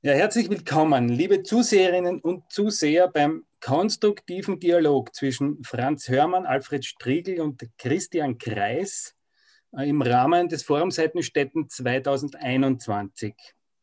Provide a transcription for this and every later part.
Ja, herzlich willkommen, liebe Zuseherinnen und Zuseher beim konstruktiven Dialog zwischen Franz Hörmann, Alfred Strigl und Christian Kreis im Rahmen des Forums Seitenstetten 2021.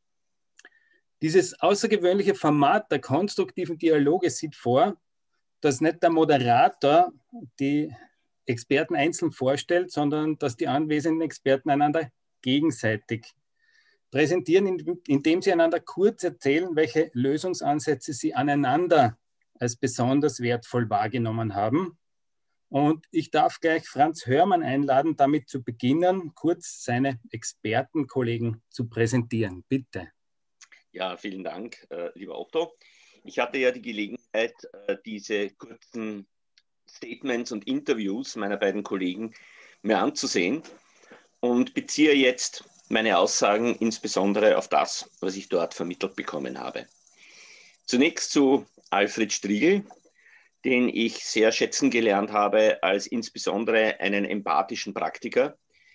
Dieses außergewöhnliche Format der konstruktiven Dialoge sieht vor, dass nicht der Moderator die Experten einzeln vorstellt, sondern dass die anwesenden Experten einander gegenseitig präsentieren, indem sie einander kurz erzählen, welche Lösungsansätze sie aneinander als besonders wertvoll wahrgenommen haben. Und ich darf gleich Franz Hörmann einladen, damit zu beginnen, kurz seine Expertenkollegen zu präsentieren. Bitte. Ja, vielen Dank, lieber Otto. Ich hatte ja die Gelegenheit, diese kurzen Statements und Interviews meiner beiden Kollegen mir anzusehen und beziehe jetzt meine Aussagen insbesondere auf das, was ich dort vermittelt bekommen habe. Zunächst zu Alfred Strigl, den ich sehr schätzen gelernt habe als insbesondere einen empathischen Praktiker,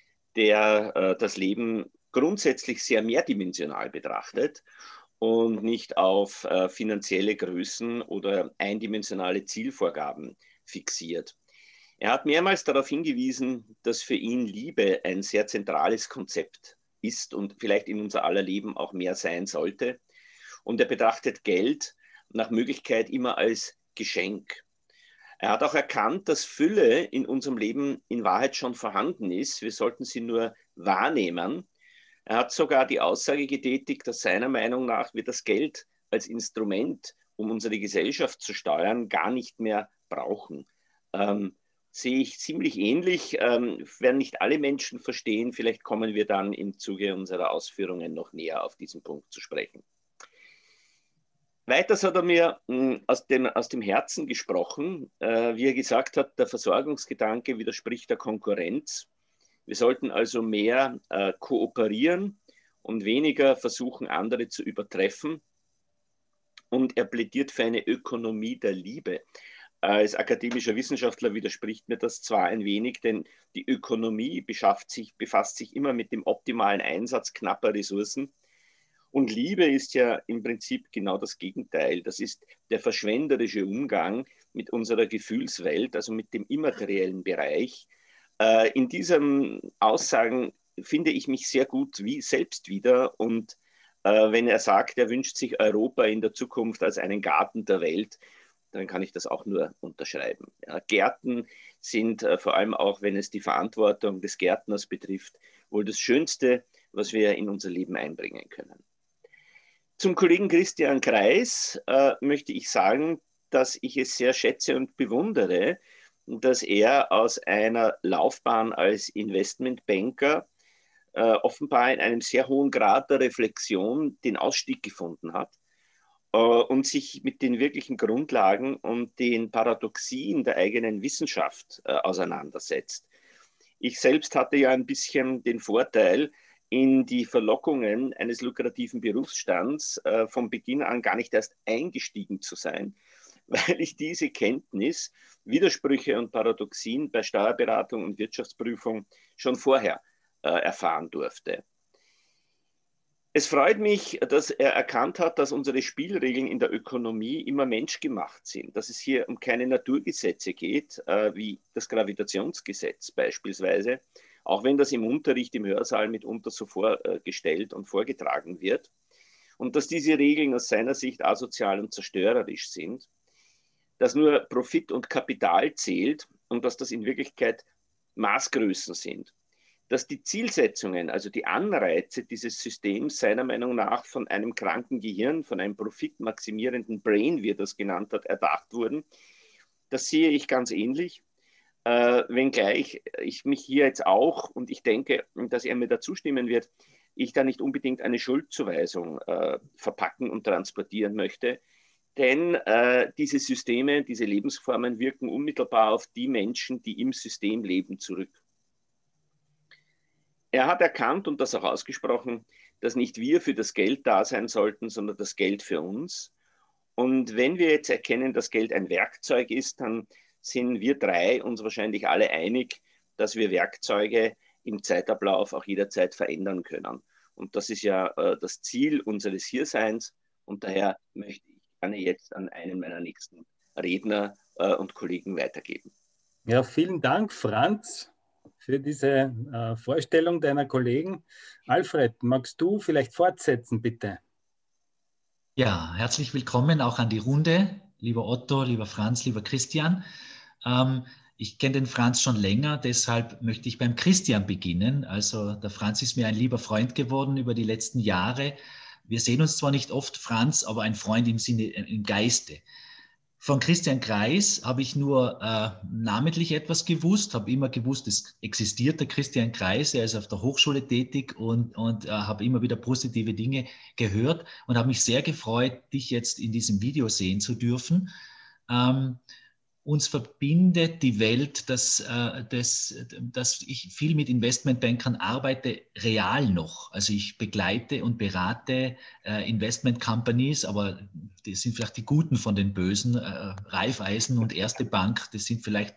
der das Leben grundsätzlich sehr mehrdimensional betrachtet und nicht auf finanzielle Größen oder eindimensionale Zielvorgaben fixiert. Er hat mehrmals darauf hingewiesen, dass für ihn Liebe ein sehr zentrales Konzept ist und vielleicht in unser aller Leben auch mehr sein sollte. Und er betrachtet Geld nach Möglichkeit immer als Geschenk. Er hat auch erkannt, dass Fülle in unserem Leben in Wahrheit schon vorhanden ist. Wir sollten sie nur wahrnehmen. Er hat sogar die Aussage getätigt, dass seiner Meinung nach wir das Geld als Instrument, um unsere Gesellschaft zu steuern, gar nicht mehr brauchen. Sehe ich ziemlich ähnlich, werden nicht alle Menschen verstehen. Vielleicht kommen wir dann im Zuge unserer Ausführungen noch näher auf diesen Punkt zu sprechen. Weiters hat er mir aus dem Herzen gesprochen, wie er gesagt hat, der Versorgungsgedanke widerspricht der Konkurrenz. Wir sollten also mehr kooperieren und weniger versuchen, andere zu übertreffen. Und er plädiert für eine Ökonomie der Liebe. Als akademischer Wissenschaftler widerspricht mir das zwar ein wenig, denn die Ökonomie befasst sich immer mit dem optimalen Einsatz knapper Ressourcen. Und Liebe ist ja im Prinzip genau das Gegenteil. Das ist der verschwenderische Umgang mit unserer Gefühlswelt, also mit dem immateriellen Bereich. In diesen Aussagen finde ich mich sehr gut selbst wieder. Und wenn er sagt, er wünscht sich Europa in der Zukunft als einen Garten der Welt, dann kann ich das auch nur unterschreiben. Ja, Gärten sind vor allem auch, wenn es die Verantwortung des Gärtners betrifft, wohl das Schönste, was wir in unser Leben einbringen können. Zum Kollegen Christian Kreis möchte ich sagen, dass ich es sehr schätze und bewundere, dass er aus einer Laufbahn als Investmentbanker offenbar in einem sehr hohen Grad der Reflexion den Ausstieg gefunden hat und sich mit den wirklichen Grundlagen und den Paradoxien der eigenen Wissenschaft auseinandersetzt. Ich selbst hatte ja ein bisschen den Vorteil, in die Verlockungen eines lukrativen Berufsstands von Beginn an gar nicht erst eingestiegen zu sein, weil ich diese Kenntnis, Widersprüche und Paradoxien bei Steuerberatung und Wirtschaftsprüfung schon vorher erfahren durfte. Es freut mich, dass er erkannt hat, dass unsere Spielregeln in der Ökonomie immer menschgemacht sind, dass es hier um keine Naturgesetze geht, wie das Gravitationsgesetz beispielsweise, auch wenn das im Unterricht im Hörsaal mitunter so vorgestellt und vorgetragen wird, und dass diese Regeln aus seiner Sicht asozial und zerstörerisch sind, dass nur Profit und Kapital zählt und dass das in Wirklichkeit Maßgrößen sind, dass die Zielsetzungen, also die Anreize dieses Systems seiner Meinung nach von einem kranken Gehirn, von einem profitmaximierenden Brain, wie er das genannt hat, erdacht wurden. Das sehe ich ganz ähnlich, wenngleich ich mich hier jetzt auch, und ich denke, dass er mir da zustimmen wird, ich da nicht unbedingt eine Schuldzuweisung verpacken und transportieren möchte, denn diese Systeme, diese Lebensformen wirken unmittelbar auf die Menschen, die im System leben, zurück. Er hat erkannt und das auch ausgesprochen, dass nicht wir für das Geld da sein sollten, sondern das Geld für uns. Und wenn wir jetzt erkennen, dass Geld ein Werkzeug ist, dann sind wir drei uns wahrscheinlich alle einig, dass wir Werkzeuge im Zeitablauf auch jederzeit verändern können. Und das ist ja das Ziel unseres Hierseins. Und daher möchte ich gerne jetzt an einen meiner nächsten Redner und Kollegen weitergeben. Ja, vielen Dank, Franz, für diese Vorstellung deiner Kollegen. Alfred, magst du vielleicht fortsetzen, bitte? Ja, herzlich willkommen auch an die Runde, lieber Otto, lieber Franz, lieber Christian. Ich kenne den Franz schon länger, deshalb möchte ich beim Christian beginnen. Also der Franz ist mir ein lieber Freund geworden über die letzten Jahre. Wir sehen uns zwar nicht oft, Franz, aber ein Freund im Sinne, im Geiste. Von Christian Kreis habe ich nur namentlich etwas gewusst, habe immer gewusst, es existiert der Christian Kreis, er ist auf der Hochschule tätig und habe immer wieder positive Dinge gehört und habe mich sehr gefreut, dich jetzt in diesem Video sehen zu dürfen. Uns verbindet die Welt, dass ich viel mit Investmentbankern arbeite, real noch. Also ich begleite und berate Investment Companies, aber das sind vielleicht die Guten von den Bösen. Raiffeisen und Erste Bank, das sind vielleicht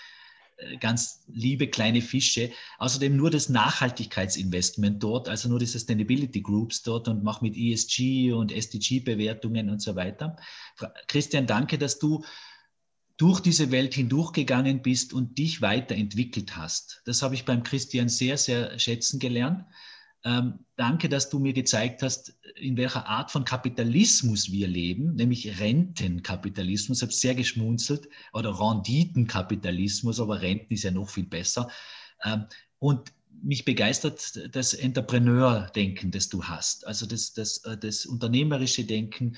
ganz liebe kleine Fische. Außerdem nur das Nachhaltigkeitsinvestment dort, also nur die Sustainability Groups dort und mache mit ESG und SDG-Bewertungen und so weiter. Christian, danke, dass du durch diese Welt hindurchgegangen bist und dich weiterentwickelt hast. Das habe ich beim Christian sehr, sehr schätzen gelernt. Danke, dass du mir gezeigt hast, in welcher Art von Kapitalismus wir leben, nämlich Rentenkapitalismus. Ich habe sehr geschmunzelt, oder Renditenkapitalismus, aber Renten ist ja noch viel besser. Und mich begeistert das Entrepreneur-Denken, das du hast, also das unternehmerische Denken.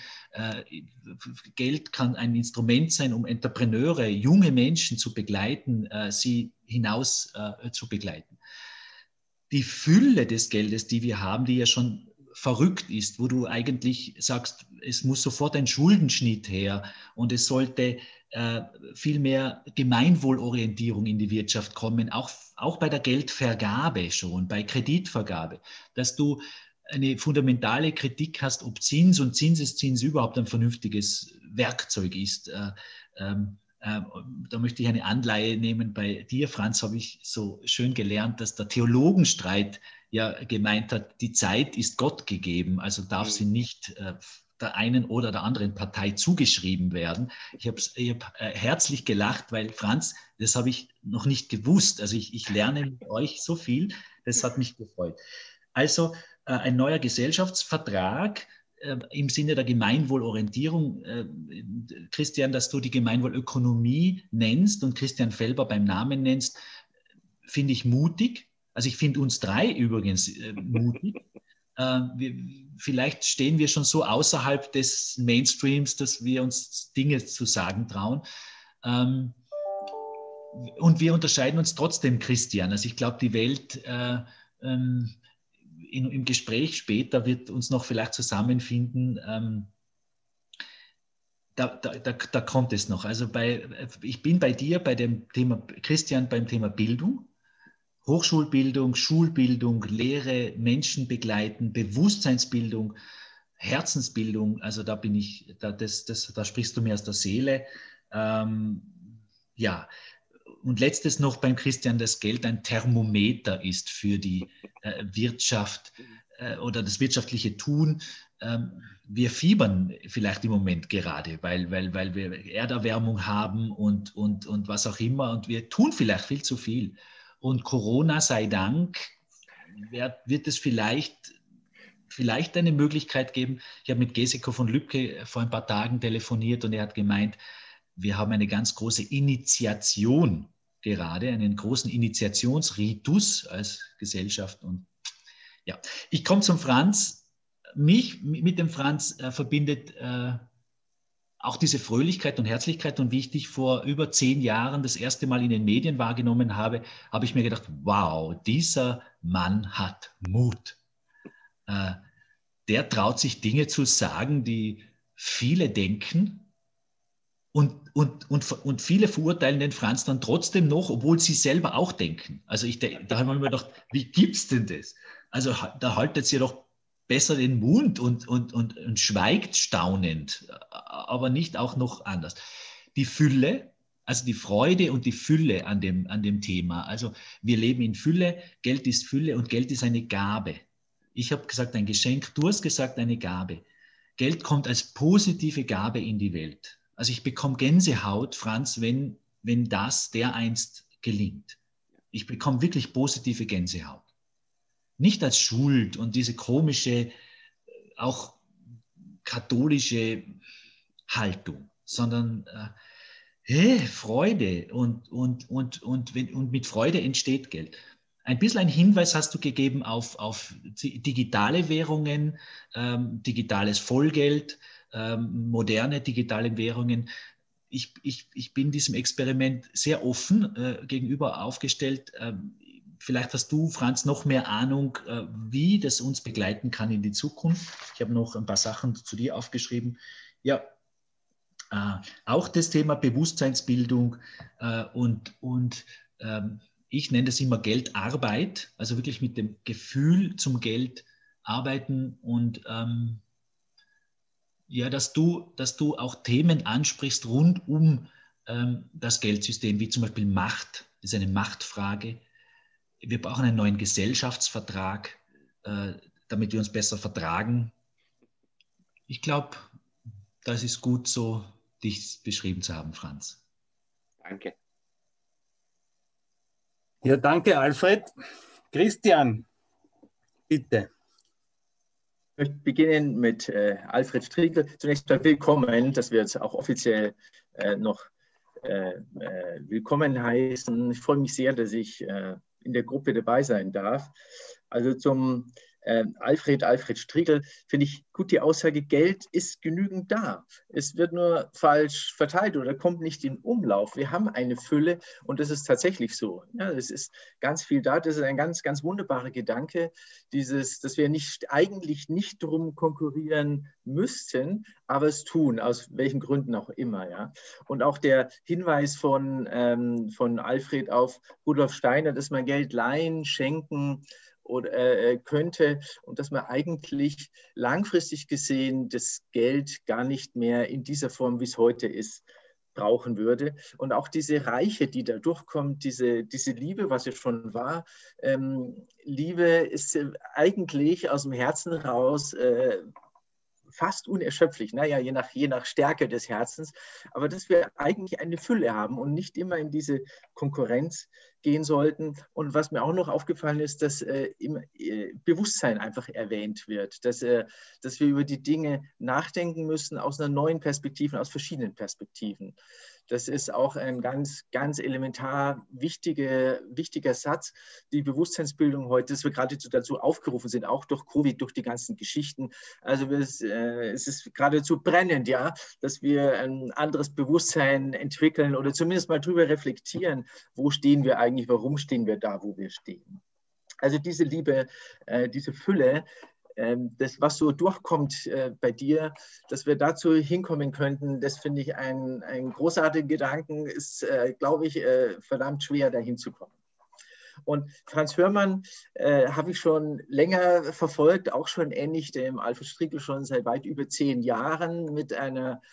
Geld kann ein Instrument sein, um Entrepreneure, junge Menschen zu begleiten, sie hinaus zu begleiten. Die Fülle des Geldes, die wir haben, die ja schon verrückt ist, wo du eigentlich sagst, es muss sofort ein Schuldenschnitt her und es sollte viel mehr Gemeinwohlorientierung in die Wirtschaft kommen, auch bei der Geldvergabe schon, bei Kreditvergabe, dass du eine fundamentale Kritik hast, ob Zins und Zinseszins überhaupt ein vernünftiges Werkzeug ist. Da möchte ich eine Anleihe nehmen. Bei dir, Franz, habe ich so schön gelernt, dass der Theologenstreit ja gemeint hat, die Zeit ist Gott gegeben, also darf sie nicht der einen oder der anderen Partei zugeschrieben werden. Ich habe herzlich gelacht, weil Franz, das habe ich noch nicht gewusst. Also ich lerne mit euch so viel, das hat mich gefreut. Also ein neuer Gesellschaftsvertrag im Sinne der Gemeinwohlorientierung. Christian, dass du die Gemeinwohlökonomie nennst und Christian Felber beim Namen nennst, finde ich mutig. Also ich finde uns drei übrigens mutig. Vielleicht stehen wir schon so außerhalb des Mainstreams, dass wir uns Dinge zu sagen trauen. Und wir unterscheiden uns trotzdem, Christian. Also ich glaube, die Welt im Gespräch später wird uns noch vielleicht zusammenfinden. Da kommt es noch. Also ich bin bei dir bei dem Thema, Christian, beim Thema Bildung. Hochschulbildung, Schulbildung, Lehre, Menschen begleiten, Bewusstseinsbildung, Herzensbildung, also da bin ich, da sprichst du mir aus der Seele. Ja, und letztes noch beim Christian, dass Geld ein Thermometer ist für die Wirtschaft oder das wirtschaftliche Tun. Wir fiebern vielleicht im Moment gerade, weil wir Erderwärmung haben und was auch immer und wir tun vielleicht viel zu viel. Und Corona sei Dank wird es vielleicht eine Möglichkeit geben. Ich habe mit Gesiko von Lübcke vor ein paar Tagen telefoniert und er hat gemeint, wir haben eine ganz große Initiation gerade, einen großen Initiationsritus als Gesellschaft. Und ja, ich komme zum Franz. Mich mit dem Franz verbindet auch diese Fröhlichkeit und Herzlichkeit. Und wie ich dich vor über 10 Jahren das erste Mal in den Medien wahrgenommen habe, habe ich mir gedacht, wow, dieser Mann hat Mut. Der traut sich Dinge zu sagen, die viele denken. Und viele verurteilen den Franz dann trotzdem noch, obwohl sie selber auch denken. Also da haben wir mir gedacht, wie gibt's denn das? Also da haltet ihr doch besser den Mund und schweigt staunend, aber nicht auch noch anders. Die Fülle, also die Freude und die Fülle an dem Thema. Also wir leben in Fülle, Geld ist Fülle und Geld ist eine Gabe. Ich habe gesagt, ein Geschenk, du hast gesagt, eine Gabe. Geld kommt als positive Gabe in die Welt. Also ich bekomme Gänsehaut, Franz, wenn das dereinst gelingt. Ich bekomme wirklich positive Gänsehaut. Nicht als Schuld und diese komische, auch katholische Haltung, sondern Freude und mit Freude entsteht Geld. Ein bisschen ein Hinweis hast du gegeben auf digitale Währungen, digitales Vollgeld, moderne digitale Währungen. Ich bin diesem Experiment sehr offen gegenüber aufgestellt. Vielleicht hast du, Franz, noch mehr Ahnung, wie das uns begleiten kann in die Zukunft. Ich habe noch ein paar Sachen zu dir aufgeschrieben. Ja, auch das Thema Bewusstseinsbildung und ich nenne das immer Geldarbeit, also wirklich mit dem Gefühl zum Geld arbeiten und ja, dass du auch Themen ansprichst rund um das Geldsystem, wie zum Beispiel Macht, das ist eine Machtfrage. Wir brauchen einen neuen Gesellschaftsvertrag, damit wir uns besser vertragen. Ich glaube, das ist gut so, dich beschrieben zu haben, Franz. Danke. Ja, danke, Alfred. Christian, bitte. Ich möchte beginnen mit Alfred Striegl. Zunächst mal willkommen, dass wir jetzt auch offiziell noch willkommen heißen. Ich freue mich sehr, dass ich in der Gruppe dabei sein darf. Also zum Alfred Striegl finde ich gut die Aussage, Geld ist genügend da. Es wird nur falsch verteilt oder kommt nicht in Umlauf. Wir haben eine Fülle und das ist tatsächlich so. Ja, es ist ganz viel da. Das ist ein ganz, ganz wunderbarer Gedanke, dass wir eigentlich nicht drum konkurrieren müssten, aber es tun, aus welchen Gründen auch immer. Ja. Und auch der Hinweis von Alfred auf Rudolf Steiner, dass man Geld leihen, schenken oder könnte und dass man eigentlich langfristig gesehen das Geld gar nicht mehr in dieser Form, wie es heute ist, brauchen würde. Und auch diese Reiche, die da durchkommt, diese Liebe, was ja schon war, Liebe ist eigentlich aus dem Herzen raus fast unerschöpflich, naja, je nach Stärke des Herzens, aber dass wir eigentlich eine Fülle haben und nicht immer in diese Konkurrenz gehen sollten. Und was mir auch noch aufgefallen ist, dass im Bewusstsein einfach erwähnt wird, dass wir über die Dinge nachdenken müssen aus einer neuen Perspektive, aus verschiedenen Perspektiven. Das ist auch ein ganz, ganz elementar wichtiger Satz. Die Bewusstseinsbildung heute, dass wir geradezu dazu aufgerufen sind, auch durch Covid, durch die ganzen Geschichten. Also es ist geradezu brennend, ja, dass wir ein anderes Bewusstsein entwickeln oder zumindest mal drüber reflektieren, wo stehen wir eigentlich, warum stehen wir da, wo wir stehen. Also diese Liebe, diese Fülle, das, was so durchkommt bei dir, dass wir dazu hinkommen könnten, das finde ich ein großartiger Gedanken, ist, glaube ich, verdammt schwer, dahin zu kommen. Und Franz Hörmann habe ich schon länger verfolgt, auch schon ähnlich dem Alfred Striegl schon seit weit über 10 Jahren mit einer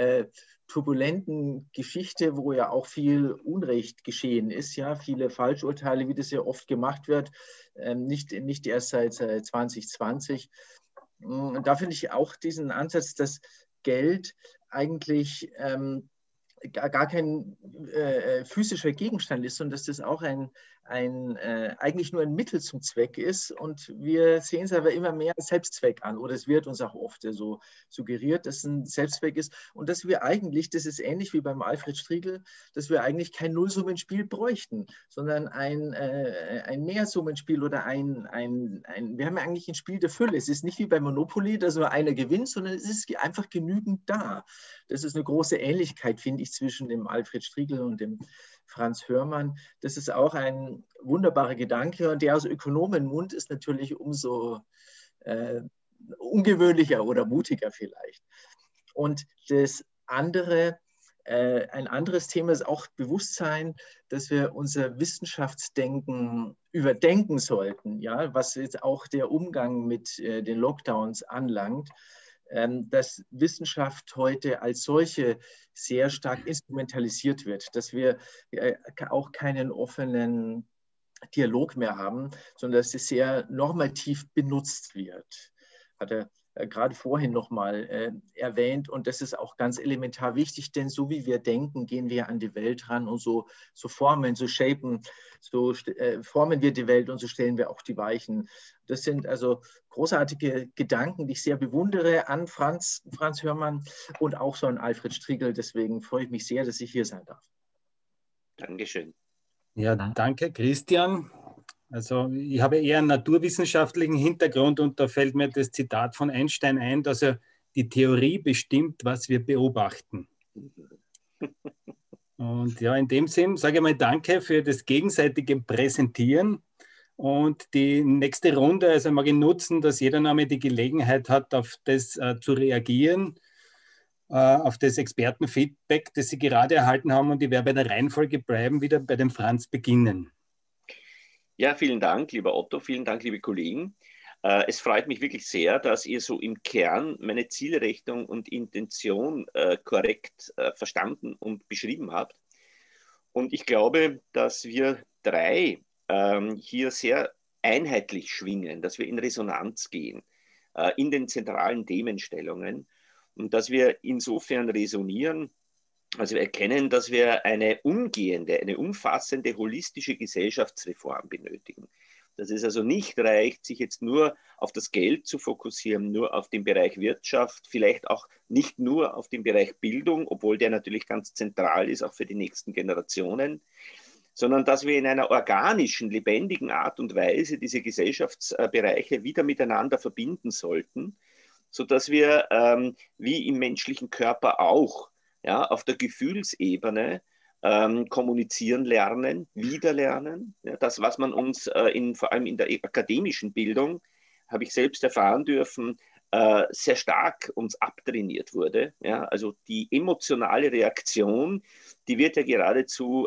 turbulenten Geschichte, wo ja auch viel Unrecht geschehen ist, ja, viele Falschurteile, wie das ja oft gemacht wird, nicht erst seit 2020. Und da finde ich auch diesen Ansatz, dass Geld eigentlich gar kein physischer Gegenstand ist, sondern dass das auch eigentlich nur ein Mittel zum Zweck ist. Und wir sehen es aber immer mehr als Selbstzweck an. Oder es wird uns auch oft so suggeriert, dass es ein Selbstzweck ist. Und dass wir eigentlich, das ist ähnlich wie beim Alfred Striegl, dass wir eigentlich kein Nullsummenspiel bräuchten, sondern ein Mehrsummenspiel oder wir haben ja eigentlich ein Spiel der Fülle. Es ist nicht wie bei Monopoly, dass nur einer gewinnt, sondern es ist einfach genügend da. Das ist eine große Ähnlichkeit, finde ich, zwischen dem Alfred Striegl und dem Franz Hörmann. Das ist auch ein wunderbarer Gedanke und der aus Ökonomenmund ist natürlich umso ungewöhnlicher oder mutiger vielleicht. Und das andere, ein anderes Thema ist auch Bewusstsein, dass wir unser Wissenschaftsdenken überdenken sollten, ja, was jetzt auch der Umgang mit den Lockdowns anlangt, dass Wissenschaft heute als solche sehr stark instrumentalisiert wird, dass wir auch keinen offenen Dialog mehr haben, sondern dass es sehr normativ benutzt wird. Hat er gerade vorhin nochmal erwähnt, und das ist auch ganz elementar wichtig, denn so wie wir denken, gehen wir an die Welt ran und so formen, so shapen, so formen wir die Welt und so stellen wir auch die Weichen. Das sind also großartige Gedanken, die ich sehr bewundere an Franz Hörmann und auch so an Alfred Strigel. Deswegen freue ich mich sehr, dass ich hier sein darf. Dankeschön. Ja, danke, Christian. Also ich habe eher einen naturwissenschaftlichen Hintergrund und da fällt mir das Zitat von Einstein ein, dass er die Theorie bestimmt, was wir beobachten. Und ja, in dem Sinn sage ich mal danke für das gegenseitige Präsentieren. Und die nächste Runde, also mag ich nutzen, dass jeder noch einmal die Gelegenheit hat, auf das zu reagieren, auf das Expertenfeedback, das Sie gerade erhalten haben. Und ich werde bei der Reihenfolge bleiben, wieder bei dem Franz beginnen. Ja, vielen Dank, lieber Otto, vielen Dank, liebe Kollegen. Es freut mich wirklich sehr, dass ihr so im Kern meine Zielrichtung und Intention korrekt verstanden und beschrieben habt. Und ich glaube, dass wir drei hier sehr einheitlich schwingen, dass wir in Resonanz gehen in den zentralen Themenstellungen und dass wir insofern resonieren, also wir erkennen, dass wir eine umgehende, eine umfassende, holistische Gesellschaftsreform benötigen. Dass es also nicht reicht, sich jetzt nur auf das Geld zu fokussieren, nur auf den Bereich Wirtschaft, vielleicht auch nicht nur auf den Bereich Bildung, obwohl der natürlich ganz zentral ist, auch für die nächsten Generationen, sondern dass wir in einer organischen, lebendigen Art und Weise diese Gesellschaftsbereiche wieder miteinander verbinden sollten, sodass wir wie im menschlichen Körper auch auf der Gefühlsebene kommunizieren lernen, wiederlernen. Ja, das, was man uns vor allem in der akademischen Bildung, habe ich selbst erfahren dürfen, sehr stark uns abtrainiert wurde. Ja, also die emotionale Reaktion, die wird ja geradezu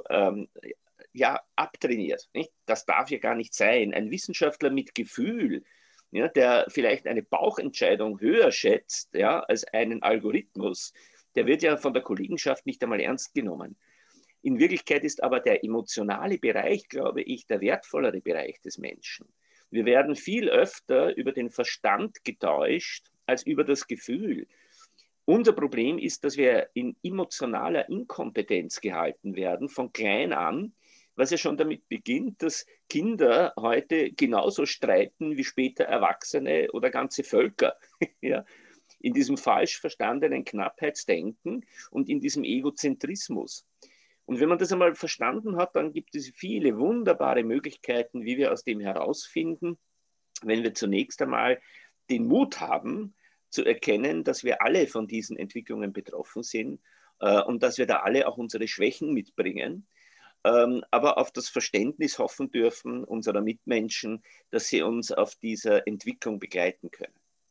abtrainiert. Nicht? Das darf ja gar nicht sein. Ein Wissenschaftler mit Gefühl, ja, der vielleicht eine Bauchentscheidung höher schätzt als einen Algorithmus, der wird ja von der Kollegenschaft nicht einmal ernst genommen. In Wirklichkeit ist aber der emotionale Bereich, glaube ich, der wertvollere Bereich des Menschen. Wir werden viel öfter über den Verstand getäuscht als über das Gefühl. Unser Problem ist, dass wir in emotionaler Inkompetenz gehalten werden, von klein an, was ja schon damit beginnt, dass Kinder heute genauso streiten wie später Erwachsene oder ganze Völker. Ja. In diesem falsch verstandenen Knappheitsdenken und in diesem Egozentrismus. Und wenn man das einmal verstanden hat, dann gibt es viele wunderbare Möglichkeiten, wie wir aus dem herausfinden, wenn wir zunächst einmal den Mut haben, zu erkennen, dass wir alle von diesen Entwicklungen betroffen sind und dass wir da alle auch unsere Schwächen mitbringen, aber auf das Verständnis hoffen dürfen unserer Mitmenschen, dass sie uns auf dieser Entwicklung begleiten können.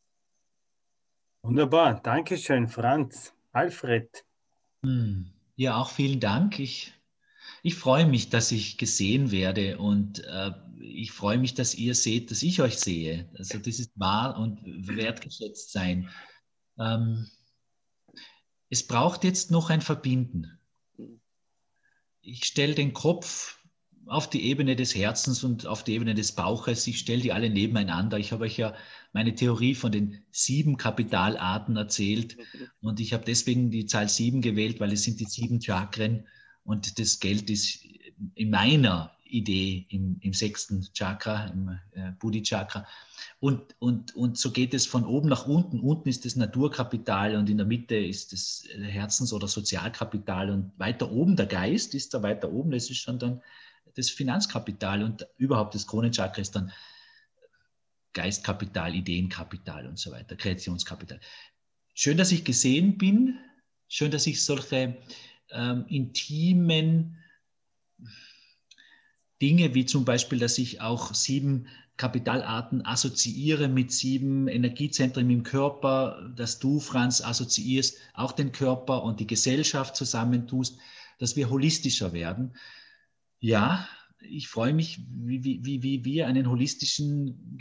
Wunderbar, danke schön, Franz. Alfred. Ja, auch vielen Dank. Ich freue mich, dass ich gesehen werde und ich freue mich, dass ihr seht, dass ich euch sehe. Also das ist wahr und wertgeschätzt sein. Es braucht jetzt noch ein Verbinden. Ich stelle den Kopf auf die Ebene des Herzens und auf die Ebene des Bauches. Ich stelle die alle nebeneinander. Ich habe euch ja meine Theorie von den 7 Kapitalarten erzählt und ich habe deswegen die Zahl 7 gewählt, weil es sind die 7 Chakren und das Geld ist in meiner Idee im 6. Chakra, im Buddhi-Chakra. Und so geht es von oben nach unten. Unten ist das Naturkapital und in der Mitte ist das Herzens- oder Sozialkapital und weiter oben, der Geist ist da weiter oben, das ist schon dann das Finanzkapital und überhaupt das Kronenchakra ist dann Geistkapital, Ideenkapital und so weiter, Kreationskapital. Schön, dass ich gesehen bin, schön, dass ich solche intimen Dinge wie zum Beispiel, dass ich auch 7 Kapitalarten assoziiere mit 7 Energiezentren im Körper, dass du, Franz, assoziierst auch den Körper und die Gesellschaft zusammentust, dass wir holistischer werden. Ja, ich freue mich, wie wir einen holistischen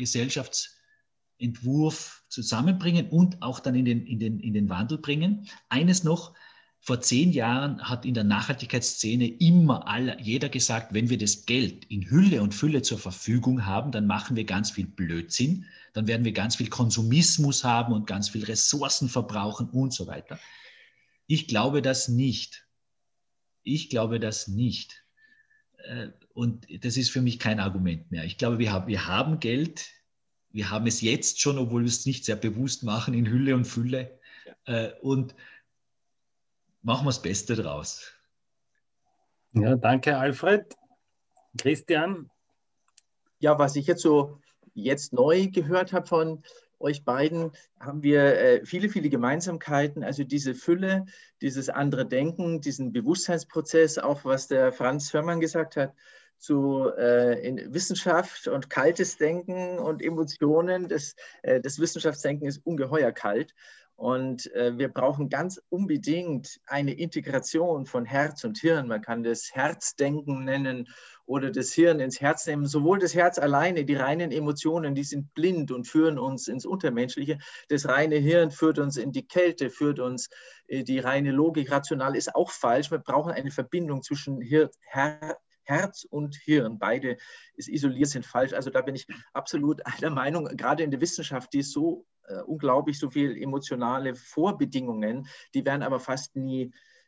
Gesellschaftsentwurf zusammenbringen und auch dann in den Wandel bringen. Eines noch, vor 10 Jahren hat in der Nachhaltigkeitsszene immer jeder gesagt, wenn wir das Geld in Hülle und Fülle zur Verfügung haben, dann machen wir ganz viel Blödsinn, dann werden wir ganz viel Konsumismus haben und ganz viel Ressourcen verbrauchen und so weiter. Ich glaube das nicht. Ich glaube das nicht. Und das ist für mich kein Argument mehr. Ich glaube, wir haben Geld, wir haben es jetzt schon, obwohl wir es nicht sehr bewusst machen, in Hülle und Fülle. Und machen wir das Beste draus. Ja, danke, Alfred. Christian? Ja, was ich jetzt neu gehört habe von euch beiden, haben wir viele, viele Gemeinsamkeiten. Also diese Fülle, dieses andere Denken, diesen Bewusstseinsprozess, auch was der Franz Hörmann gesagt hat, zu in Wissenschaft und kaltes Denken und Emotionen. Das Wissenschaftsdenken ist ungeheuer kalt. Und wir brauchen ganz unbedingt eine Integration von Herz und Hirn. Man kann das Herzdenken nennen oder das Hirn ins Herz nehmen. Sowohl das Herz alleine, die reinen Emotionen, die sind blind und führen uns ins Untermenschliche. Das reine Hirn führt uns in die Kälte, führt uns die reine Logik. Rational ist auch falsch. Wir brauchen eine Verbindung zwischen Herz und Hirn. Beide isoliert sind falsch. Also da bin ich absolut einer Meinung, gerade in der Wissenschaft, die ist so unglaublich so viele emotionale Vorbedingungen, die werden aber fast nie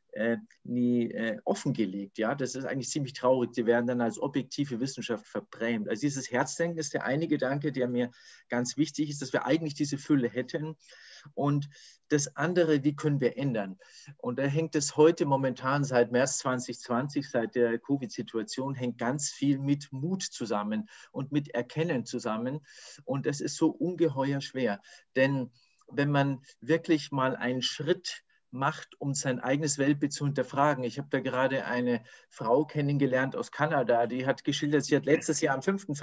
offengelegt. Ja? Das ist eigentlich ziemlich traurig. Die werden dann als objektive Wissenschaft verbrämt. Also dieses Herzdenken ist der eine Gedanke, der mir ganz wichtig ist, dass wir eigentlich diese Fülle hätten. Und das andere, wie können wir ändern? Und da hängt es heute momentan seit März 2020, seit der Covid-Situation, hängt ganz viel mit Mut zusammen und mit Erkennen zusammen. Und das ist so ungeheuer schwer. Denn wenn man wirklich mal einen Schritt macht, um sein eigenes Weltbild zu hinterfragen. Ich habe da gerade eine Frau kennengelernt aus Kanada, die hat geschildert, sie hat letztes Jahr am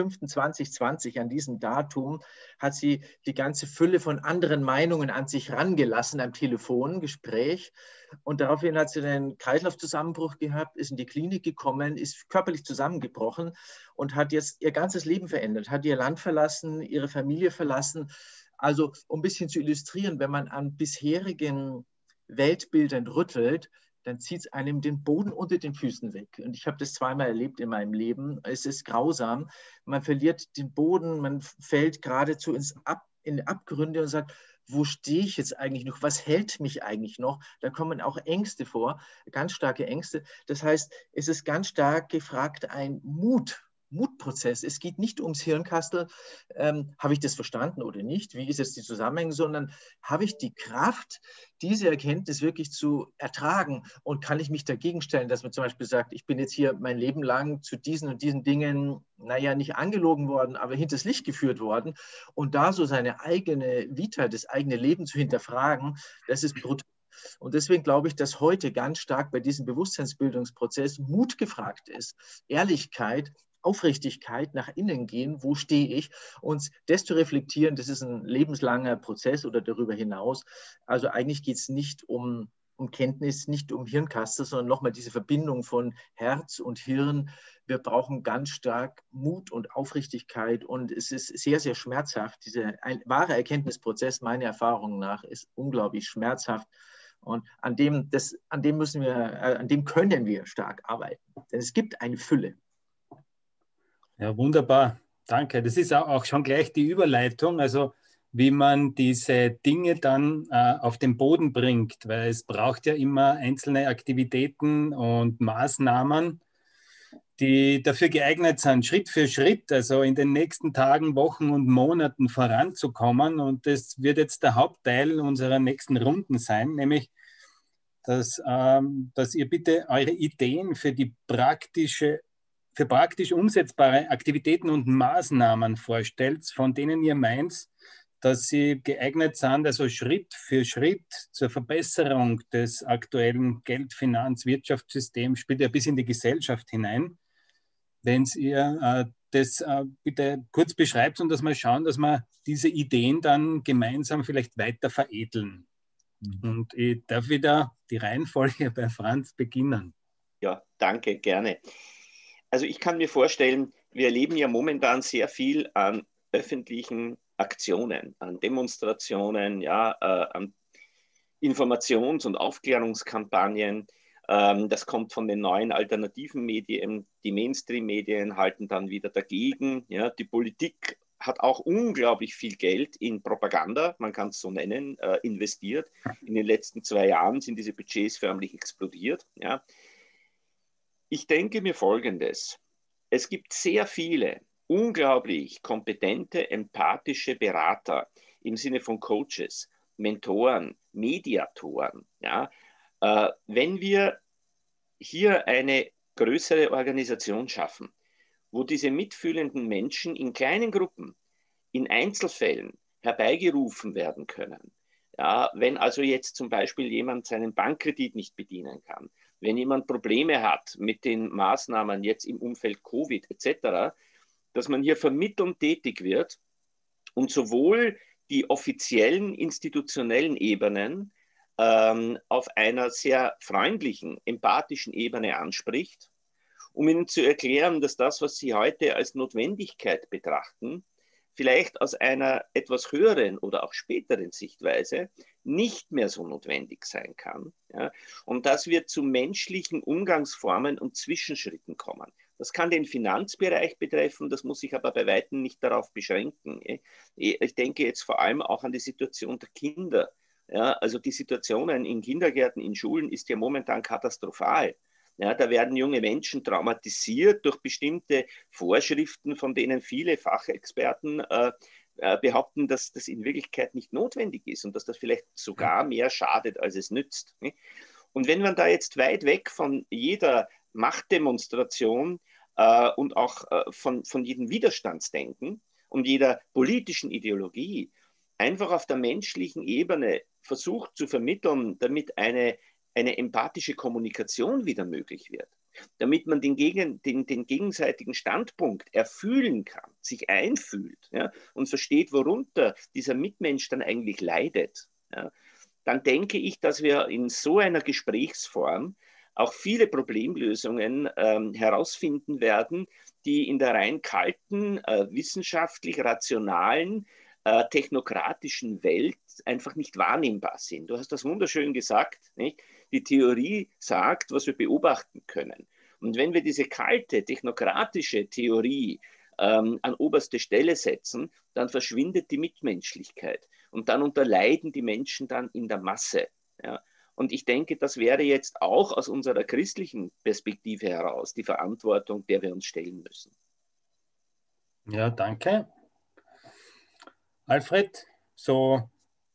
5.5.2020 an diesem Datum, hat sie die ganze Fülle von anderen Meinungen an sich rangelassen am Telefongespräch und daraufhin hat sie einen Kreislaufzusammenbruch gehabt, ist in die Klinik gekommen, ist körperlich zusammengebrochen und hat jetzt ihr ganzes Leben verändert, hat ihr Land verlassen, ihre Familie verlassen. Also um ein bisschen zu illustrieren, wenn man an bisherigen Weltbildern rüttelt, dann zieht es einem den Boden unter den Füßen weg. Und ich habe das zweimal erlebt in meinem Leben. Es ist grausam. Man verliert den Boden, man fällt geradezu in Abgründe und sagt, wo stehe ich jetzt eigentlich noch? Was hält mich eigentlich noch? Da kommen auch Ängste vor, ganz starke Ängste. Das heißt, es ist ganz stark gefragt, ein Mutprozess. Es geht nicht ums Hirnkastel, habe ich das verstanden oder nicht, wie ist jetzt die Zusammenhänge, sondern habe ich die Kraft, diese Erkenntnis wirklich zu ertragen und kann ich mich dagegen stellen, dass man zum Beispiel sagt, ich bin jetzt hier mein Leben lang zu diesen und diesen Dingen, naja, nicht angelogen worden, aber hinters Licht geführt worden und da so seine eigene Vita, das eigene Leben zu hinterfragen, das ist brutal. Und deswegen glaube ich, dass heute ganz stark bei diesem Bewusstseinsbildungsprozess Mut gefragt ist, Ehrlichkeit, Aufrichtigkeit, nach innen gehen, wo stehe ich, und das zu reflektieren, das ist ein lebenslanger Prozess oder darüber hinaus. Also eigentlich geht es nicht um Kenntnis, nicht um Hirnkastel, sondern nochmal diese Verbindung von Herz und Hirn. Wir brauchen ganz stark Mut und Aufrichtigkeit und es ist sehr, sehr schmerzhaft. Ein wahrer Erkenntnisprozess, meiner Erfahrung nach, ist unglaublich schmerzhaft. Und an dem können wir stark arbeiten. Denn es gibt eine Fülle. Ja, wunderbar. Danke. Das ist auch schon gleich die Überleitung, also wie man diese Dinge dann auf den Boden bringt, weil es braucht ja immer einzelne Aktivitäten und Maßnahmen, die dafür geeignet sind, Schritt für Schritt, also in den nächsten Tagen, Wochen und Monaten voranzukommen. Und das wird jetzt der Hauptteil unserer nächsten Runden sein, nämlich dass ihr bitte eure Ideen für praktisch umsetzbare Aktivitäten und Maßnahmen vorstellt, von denen ihr meint, dass sie geeignet sind, also Schritt für Schritt zur Verbesserung des aktuellen Geld-, Finanz-, Wirtschaftssystems, spielt ja bis in die Gesellschaft hinein. Wenn ihr das bitte kurz beschreibt und dass wir schauen, dass wir diese Ideen dann gemeinsam vielleicht weiter veredeln. Und ich darf wieder die Reihenfolge bei Franz beginnen. Ja, danke, gerne. Also ich kann mir vorstellen, wir erleben ja momentan sehr viel an öffentlichen Aktionen, an Demonstrationen, ja, Informations- und Aufklärungskampagnen. Das kommt von den neuen alternativen Medien. Die Mainstream-Medien halten dann wieder dagegen. Ja, die Politik hat auch unglaublich viel Geld in Propaganda, man kann es so nennen, investiert. In den letzten 2 Jahren sind diese Budgets förmlich explodiert. Ja. Ich denke mir Folgendes. Es gibt sehr viele unglaublich kompetente, empathische Berater im Sinne von Coaches, Mentoren, Mediatoren. Ja. Wenn wir hier eine größere Organisation schaffen, wo diese mitfühlenden Menschen in kleinen Gruppen, in Einzelfällen herbeigerufen werden können. Ja, wenn also jetzt zum Beispiel jemand seinen Bankkredit nicht bedienen kann, wenn jemand Probleme hat mit den Maßnahmen jetzt im Umfeld Covid etc., dass man hier vermittelnd tätig wird und sowohl die offiziellen institutionellen Ebenen auf einer sehr freundlichen, empathischen Ebene anspricht, um ihnen zu erklären, dass das, was sie heute als Notwendigkeit betrachten, vielleicht aus einer etwas höheren oder auch späteren Sichtweise nicht mehr so notwendig sein kann. Ja? Und dass wir zu menschlichen Umgangsformen und Zwischenschritten kommen. Das kann den Finanzbereich betreffen, das muss sich aber bei Weitem nicht darauf beschränken. Ich denke jetzt vor allem auch an die Situation der Kinder. Ja, also die Situationen in Kindergärten, in Schulen ist ja momentan katastrophal. Ja, da werden junge Menschen traumatisiert durch bestimmte Vorschriften, von denen viele Fachexperten behaupten, dass das in Wirklichkeit nicht notwendig ist und dass das vielleicht sogar mehr schadet, als es nützt. Und wenn man da jetzt weit weg von jeder Machtdemonstration und auch von jedem Widerstandsdenken und jeder politischen Ideologie einfach auf der menschlichen Ebene versucht zu vermitteln, damit eine empathische Kommunikation wieder möglich wird, damit man den gegenseitigen Standpunkt erfühlen kann, sich einfühlt, ja, und versteht, worunter dieser Mitmensch dann eigentlich leidet, ja, dann denke ich, dass wir in so einer Gesprächsform auch viele Problemlösungen herausfinden werden, die in der rein kalten, wissenschaftlich rationalen, technokratischen Welt einfach nicht wahrnehmbar sind. Du hast das wunderschön gesagt, nicht? Die Theorie sagt, was wir beobachten können. Und wenn wir diese kalte, technokratische Theorie an oberste Stelle setzen, dann verschwindet die Mitmenschlichkeit. Und dann unterleiden die Menschen dann in der Masse. Ja. Und ich denke, das wäre jetzt auch aus unserer christlichen Perspektive heraus die Verantwortung, der wir uns stellen müssen. Ja, danke. Alfred, so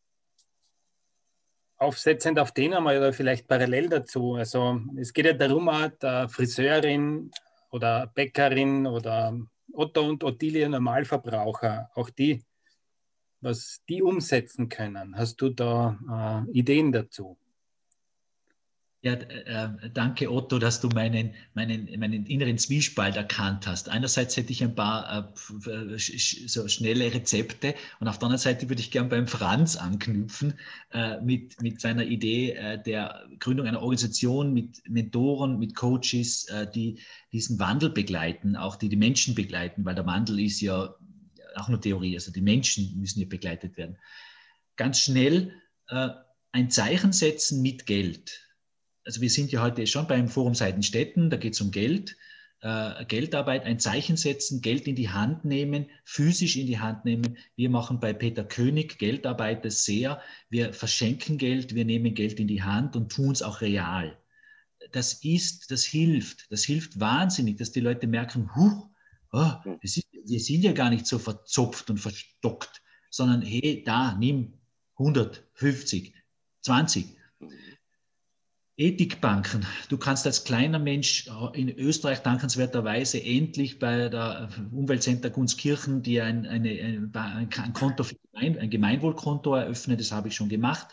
aufsetzend auf den einmal oder vielleicht parallel dazu. Also es geht ja darum, der Friseurin oder Bäckerin oder Otto und Ottilie Normalverbraucher, auch die, was die umsetzen können. Hast du da Ideen dazu? Ja, danke Otto, dass du meinen inneren Zwiespalt erkannt hast. Einerseits hätte ich ein paar so schnelle Rezepte und auf der anderen Seite würde ich gern beim Franz anknüpfen mit seiner Idee der Gründung einer Organisation mit Mentoren, mit Coaches, die diesen Wandel begleiten, auch die Menschen begleiten, weil der Wandel ist ja auch nur Theorie, also die Menschen müssen hier begleitet werden. Ganz schnell ein Zeichen setzen mit Geld. Also wir sind ja heute schon beim Forum Seidenstetten, da geht es um Geld, Geldarbeit, ein Zeichen setzen, Geld in die Hand nehmen, physisch in die Hand nehmen. Wir machen bei Peter König Geldarbeit das sehr. Wir verschenken Geld, wir nehmen Geld in die Hand und tun es auch real. Das hilft wahnsinnig, dass die Leute merken, wir sind ja gar nicht so verzopft und verstockt, sondern hey, da, nimm 100, 50, 20. Ethikbanken. Du kannst als kleiner Mensch in Österreich dankenswerterweise endlich bei der Umweltcenter Gunskirchen dir ein Konto für ein Gemeinwohlkonto eröffnen. Das habe ich schon gemacht.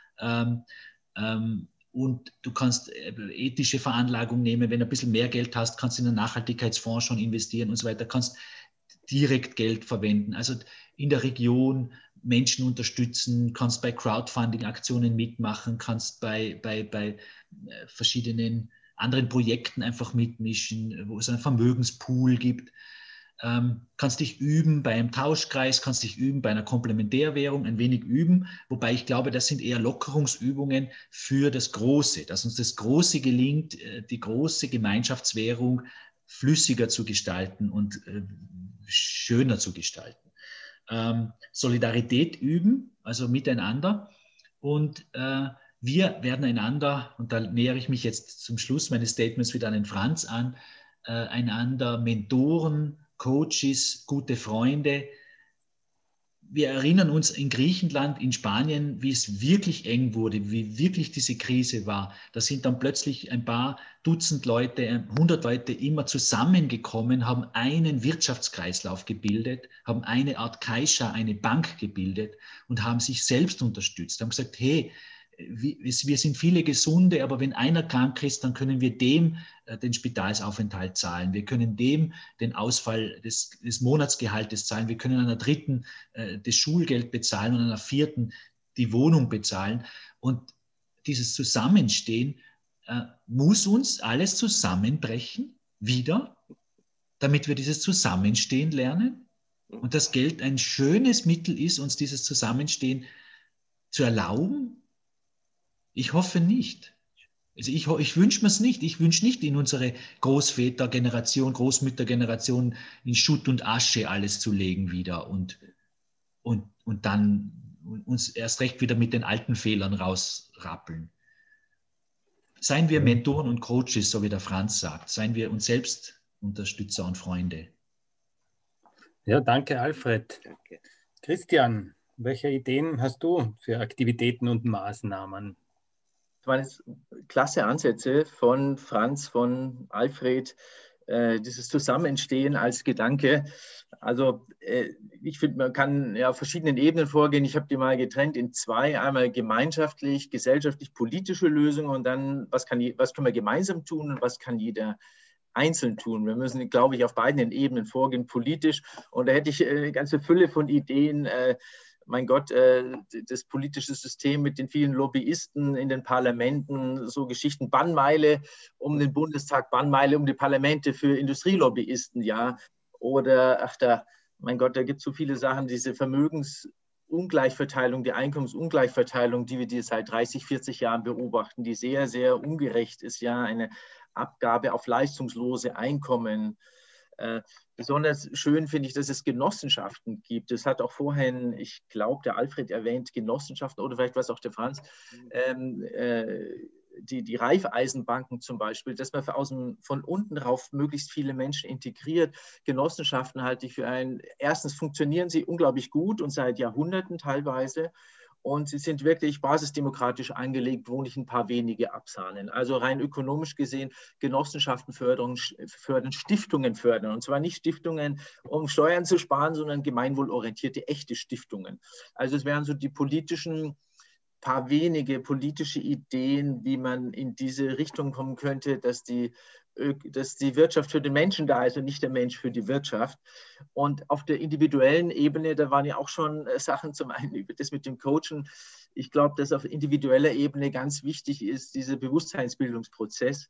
Und du kannst ethische Veranlagung nehmen. Wenn du ein bisschen mehr Geld hast, kannst du in einen Nachhaltigkeitsfonds schon investieren und so weiter. Kannst direkt Geld verwenden. Also in der Region Menschen unterstützen, kannst bei Crowdfunding-Aktionen mitmachen, kannst bei verschiedenen anderen Projekten einfach mitmischen, wo es einen Vermögenspool gibt. kannst dich üben bei einem Tauschkreis, kannst dich üben bei einer Komplementärwährung, ein wenig üben, wobei ich glaube, das sind eher Lockerungsübungen für das Große, dass uns das Große gelingt, die große Gemeinschaftswährung flüssiger zu gestalten und schöner zu gestalten. Solidarität üben, also miteinander, und wir werden einander, und da nähere ich mich jetzt zum Schluss meines Statements wieder an den Franz an, einander Mentoren, Coaches, gute Freunde. Wir erinnern uns in Griechenland, in Spanien, wie es wirklich eng wurde, wie wirklich diese Krise war. Da sind dann plötzlich ein paar Dutzend Leute, 100 Leute immer zusammengekommen, haben einen Wirtschaftskreislauf gebildet, haben eine Art Caixa, eine Bank gebildet und haben sich selbst unterstützt, haben gesagt, hey, wir sind viele Gesunde, aber wenn einer krank ist, dann können wir dem den Spitalsaufenthalt zahlen. Wir können dem den Ausfall des Monatsgehaltes zahlen. Wir können einer dritten das Schulgeld bezahlen und einer vierten die Wohnung bezahlen. Und dieses Zusammenstehen muss uns alles zusammenbrechen, wieder, damit wir dieses Zusammenstehen lernen. Und das Geld ein schönes Mittel ist, uns dieses Zusammenstehen zu erlauben. Ich hoffe nicht. Also ich wünsche mir es nicht. Ich wünsche nicht in unsere Großvätergeneration, Großmüttergeneration in Schutt und Asche alles zu legen wieder und dann uns erst recht wieder mit den alten Fehlern rausrappeln. Seien wir Mentoren und Coaches, so wie der Franz sagt. Seien wir uns selbst Unterstützer und Freunde. Ja, danke, Alfred. Danke. Christian, welche Ideen hast du für Aktivitäten und Maßnahmen? Das waren jetzt klasse Ansätze von Franz, von Alfred, dieses Zusammenstehen als Gedanke. Also ich finde, man kann ja auf verschiedenen Ebenen vorgehen. Ich habe die mal getrennt in zwei. Einmal gemeinschaftlich, gesellschaftlich, politische Lösungen und dann, was können wir gemeinsam tun und was kann jeder einzeln tun. Wir müssen, glaube ich, auf beiden Ebenen vorgehen, politisch. Und da hätte ich eine ganze Fülle von Ideen. Mein Gott, das politische System mit den vielen Lobbyisten in den Parlamenten, so Geschichten, Bannmeile um den Bundestag, Bannmeile um die Parlamente für Industrielobbyisten, ja. Oder, mein Gott, da gibt es so viele Sachen, diese Vermögensungleichverteilung, die Einkommensungleichverteilung, die wir seit 30, 40 Jahren beobachten, die sehr, sehr ungerecht ist, ja, eine Abgabe auf leistungslose Einkommen. Besonders schön finde ich, dass es Genossenschaften gibt. Das hat auch vorhin, ich glaube, der Alfred erwähnt, Genossenschaften oder vielleicht was auch der Franz, die Raiffeisenbanken zum Beispiel, dass man von unten rauf möglichst viele Menschen integriert. Genossenschaften halte ich für erstens funktionieren sie unglaublich gut und seit Jahrhunderten teilweise. Und sie sind wirklich basisdemokratisch angelegt, wo nicht ein paar wenige absahnen. Also rein ökonomisch gesehen, Genossenschaften fördern, Stiftungen fördern. Und zwar nicht Stiftungen, um Steuern zu sparen, sondern gemeinwohlorientierte, echte Stiftungen. Also es wären so die paar wenige politische Ideen, wie man in diese Richtung kommen könnte, dass die Wirtschaft für den Menschen da ist und nicht der Mensch für die Wirtschaft. Und auf der individuellen Ebene, da waren ja auch schon Sachen, zum einen über das mit dem Coachen. Ich glaube, dass auf individueller Ebene ganz wichtig ist, dieser Bewusstseinsbildungsprozess.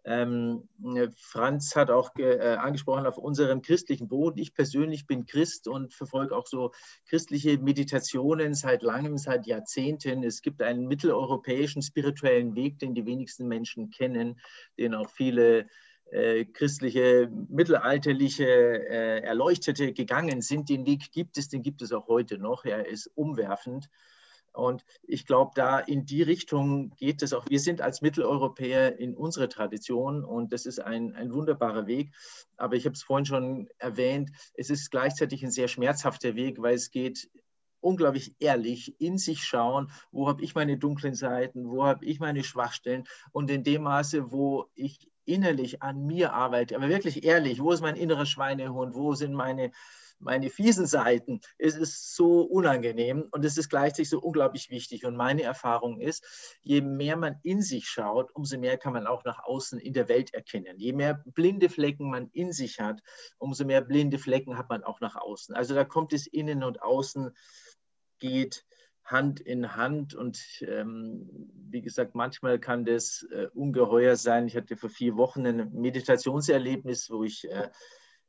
Franz hat auch angesprochen auf unserem christlichen Boden. Ich persönlich bin Christ und verfolge auch so christliche Meditationen seit langem, seit Jahrzehnten. Es gibt einen mitteleuropäischen spirituellen Weg, den die wenigsten Menschen kennen, den auch viele christliche, mittelalterliche Erleuchtete gegangen sind. Den Weg gibt es auch heute noch. Er ist umwerfend. Und ich glaube, da in die Richtung geht es auch. Wir sind als Mitteleuropäer in unserer Tradition und das ist ein wunderbarer Weg. Aber ich habe es vorhin schon erwähnt, es ist gleichzeitig ein sehr schmerzhafter Weg, weil es geht unglaublich ehrlich in sich schauen, wo habe ich meine dunklen Seiten, wo habe ich meine Schwachstellen und in dem Maße, wo ich innerlich an mir arbeite, aber wirklich ehrlich, wo ist mein innerer Schweinehund, wo sind meine fiesen Seiten, es ist so unangenehm und es ist gleichzeitig so unglaublich wichtig. Und meine Erfahrung ist, je mehr man in sich schaut, umso mehr kann man auch nach außen in der Welt erkennen. Je mehr blinde Flecken man in sich hat, umso mehr blinde Flecken hat man auch nach außen. Also da kommt es innen und außen, geht Hand in Hand und wie gesagt, manchmal kann das ungeheuer sein. Ich hatte vor 4 Wochen ein Meditationserlebnis, wo ich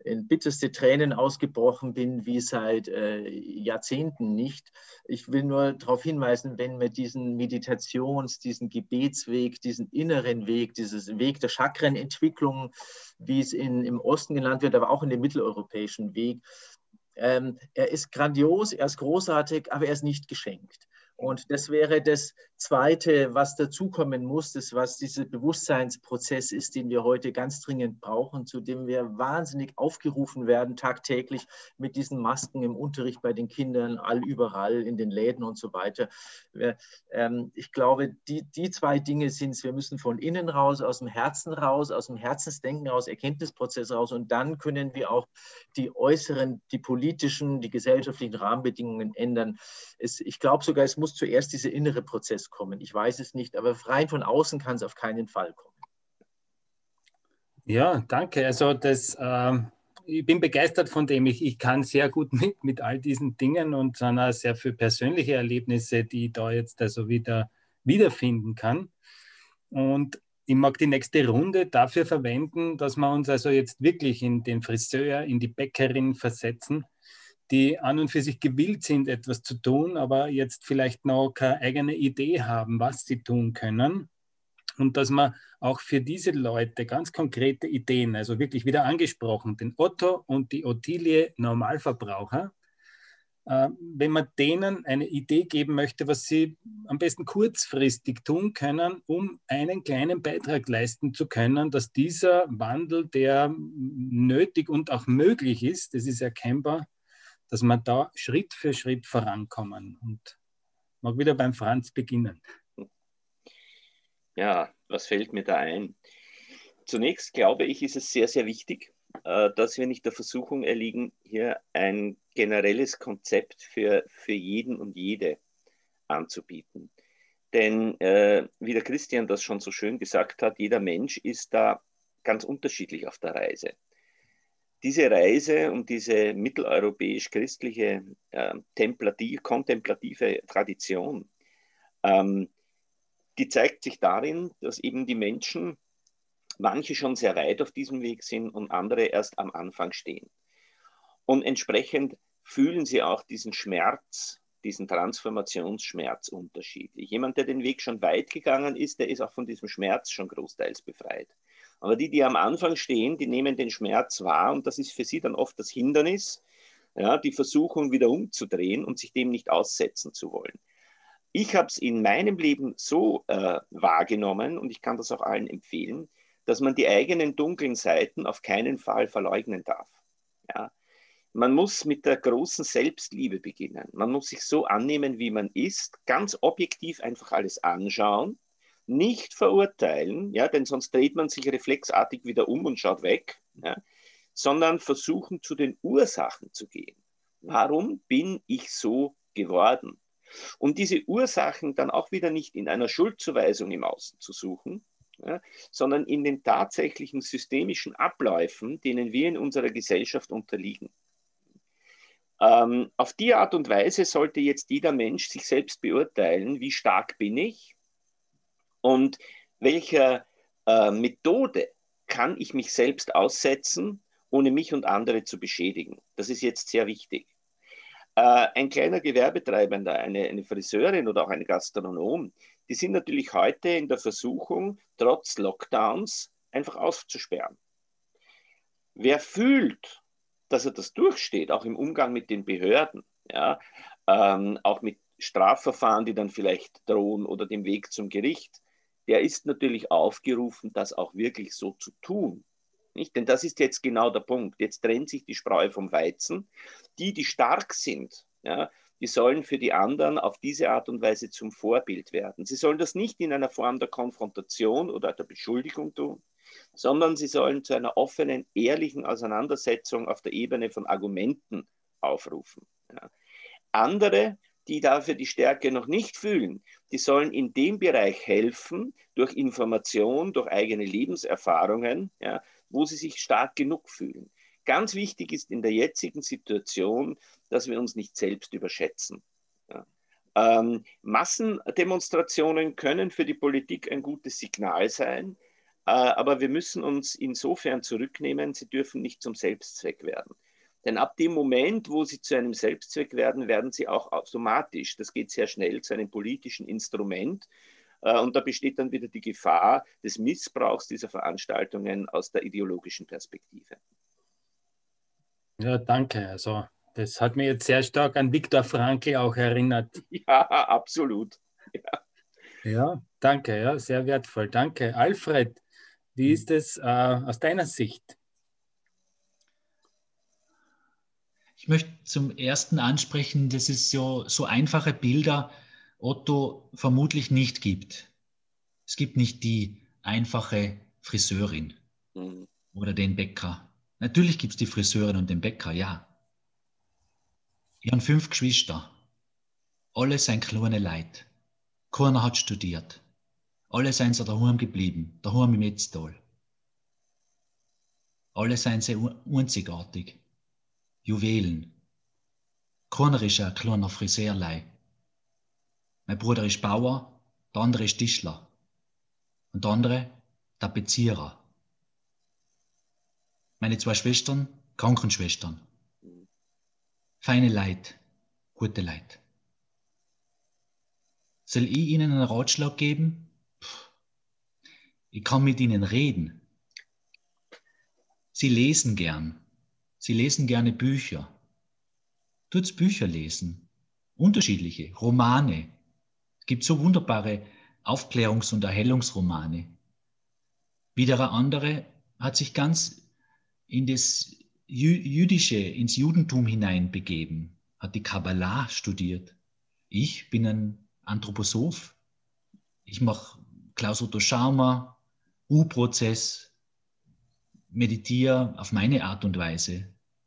in bitterste Tränen ausgebrochen bin, wie seit Jahrzehnten nicht. Ich will nur darauf hinweisen, wenn wir diesen diesen Gebetsweg, diesen inneren Weg, diesen Weg der Chakrenentwicklung, wie es im Osten genannt wird, aber auch in dem mitteleuropäischen Weg, er ist grandios, er ist großartig, aber er ist nicht geschenkt. Und das wäre das Zweite, was dazukommen muss, was dieser Bewusstseinsprozess ist, den wir heute ganz dringend brauchen, zu dem wir wahnsinnig aufgerufen werden, tagtäglich mit diesen Masken im Unterricht bei den Kindern, überall in den Läden und so weiter. Ich glaube, die zwei Dinge sind es. Wir müssen von innen raus, aus dem Herzen raus, aus dem Herzensdenken raus, Erkenntnisprozess raus, und dann können wir auch die äußeren, die politischen, die gesellschaftlichen Rahmenbedingungen ändern. Ich glaube sogar, es muss zuerst dieser innere Prozess kommen. Ich weiß es nicht, aber rein von außen kann es auf keinen Fall kommen. Ja, danke. Also ich bin begeistert von dem. Ich kann sehr gut mit all diesen Dingen und sind auch sehr viele persönliche Erlebnisse, die ich da jetzt also wiederfinden kann. Und ich mag die nächste Runde dafür verwenden, dass wir uns also jetzt wirklich in den Friseur, in die Bäckerin versetzen, die an und für sich gewillt sind, etwas zu tun, aber jetzt vielleicht noch keine eigene Idee haben, was sie tun können. Und dass man auch für diese Leute ganz konkrete Ideen, also wirklich wieder angesprochen, den Otto und die Ottilie Normalverbraucher, wenn man denen eine Idee geben möchte, was sie am besten kurzfristig tun können, um einen kleinen Beitrag leisten zu können, dass dieser Wandel, der nötig und auch möglich ist, das ist erkennbar, dass man da Schritt für Schritt vorankommen. Und ich mag wieder beim Franz beginnen. Ja, was fällt mir da ein? Zunächst glaube ich, ist es sehr, sehr wichtig, dass wir nicht der Versuchung erliegen, hier ein generelles Konzept für jeden und jede anzubieten. Denn wie der Christian das schon so schön gesagt hat, jeder Mensch ist da ganz unterschiedlich auf der Reise. Diese Reise und diese mitteleuropäisch-christliche kontemplative Tradition, die zeigt sich darin, dass eben die Menschen, manche schon sehr weit auf diesem Weg sind und andere erst am Anfang stehen. Und entsprechend fühlen sie auch diesen Schmerz, diesen Transformationsschmerz unterschiedlich. Jemand, der den Weg schon weit gegangen ist, der ist auch von diesem Schmerz schon großteils befreit. Aber die am Anfang stehen, die nehmen den Schmerz wahr und das ist für sie dann oft das Hindernis, ja, die Versuchung wieder umzudrehen und sich dem nicht aussetzen zu wollen. Ich habe es in meinem Leben so wahrgenommen und ich kann das auch allen empfehlen, dass man die eigenen dunklen Seiten auf keinen Fall verleugnen darf. Ja. Man muss mit der großen Selbstliebe beginnen. Man muss sich so annehmen, wie man ist, ganz objektiv einfach alles anschauen, nicht verurteilen, ja, denn sonst dreht man sich reflexartig wieder um und schaut weg, ja, sondern versuchen, zu den Ursachen zu gehen. Warum bin ich so geworden? Und diese Ursachen dann auch wieder nicht in einer Schuldzuweisung im Außen zu suchen, ja, sondern in den tatsächlichen systemischen Abläufen, denen wir in unserer Gesellschaft unterliegen. Auf die Art und Weise sollte jetzt jeder Mensch sich selbst beurteilen, wie stark bin ich und welcher Methode kann ich mich selbst aussetzen, ohne mich und andere zu beschädigen. Das ist jetzt sehr wichtig. Ein kleiner Gewerbetreibender, eine Friseurin oder auch ein Gastronom, die sind natürlich heute in der Versuchung, trotz Lockdowns einfach aufzusperren. Wer fühlt, dass er das durchsteht, auch im Umgang mit den Behörden, ja, auch mit Strafverfahren, die dann vielleicht drohen oder dem Weg zum Gericht, der ist natürlich aufgerufen, das auch wirklich so zu tun. Nicht? Denn das ist jetzt genau der Punkt. Jetzt trennt sich die Spreu vom Weizen. Die stark sind, ja, die sollen für die anderen auf diese Art und Weise zum Vorbild werden. Sie sollen das nicht in einer Form der Konfrontation oder der Beschuldigung tun, sondern sie sollen zu einer offenen, ehrlichen Auseinandersetzung auf der Ebene von Argumenten aufrufen. Ja. Andere, die dafür die Stärke noch nicht fühlen, die sollen in dem Bereich helfen, durch Information, durch eigene Lebenserfahrungen, ja, wo sie sich stark genug fühlen. Ganz wichtig ist in der jetzigen Situation, dass wir uns nicht selbst überschätzen. Ja. Massendemonstrationen können für die Politik ein gutes Signal sein, Aber wir müssen uns insofern zurücknehmen, sie dürfen nicht zum Selbstzweck werden. Denn ab dem Moment, wo sie zu einem Selbstzweck werden, werden sie auch automatisch, das geht sehr schnell, zu einem politischen Instrument. Und da besteht dann wieder die Gefahr des Missbrauchs dieser Veranstaltungen aus der ideologischen Perspektive. Ja, danke. Also das hat mich jetzt sehr stark an Viktor Frankl auch erinnert. Ja, absolut. Ja, Ja, danke, ja, sehr wertvoll. Danke. Alfred, wie ist es aus deiner Sicht? Ich möchte zum Ersten ansprechen, dass es so einfache Bilder Otto vermutlich nicht gibt. Es gibt nicht die einfache Friseurin oder den Bäcker. Natürlich gibt es die Friseurin und den Bäcker, ja. Ich habe 5 Geschwister. Alle sind kleine Leute. Keiner hat studiert. Alle sind sie daheim geblieben, daheim im Etztal. Alle sind sie einzigartig. Juwelen. Keiner ist ein kleiner Friseurlei. Mein Bruder ist Bauer, der andere ist Tischler. Und der andere Tapezierer. Meine 2 Schwestern, Krankenschwestern. Feine Leute, gute Leute. Soll ich ihnen einen Ratschlag geben? Ich kann mit ihnen reden. Sie lesen gern. Sie lesen gerne Bücher. Tut's Bücher lesen. Unterschiedliche, Romane. Es gibt so wunderbare Aufklärungs- und Erhellungsromane. Wieder eine andere hat sich ganz in das Jüdische, ins Judentum hineinbegeben, hat die Kabbalah studiert. Ich bin ein Anthroposoph. Ich mache Klaus-Otto Scharmer, U-Prozess, meditiere auf meine Art und Weise.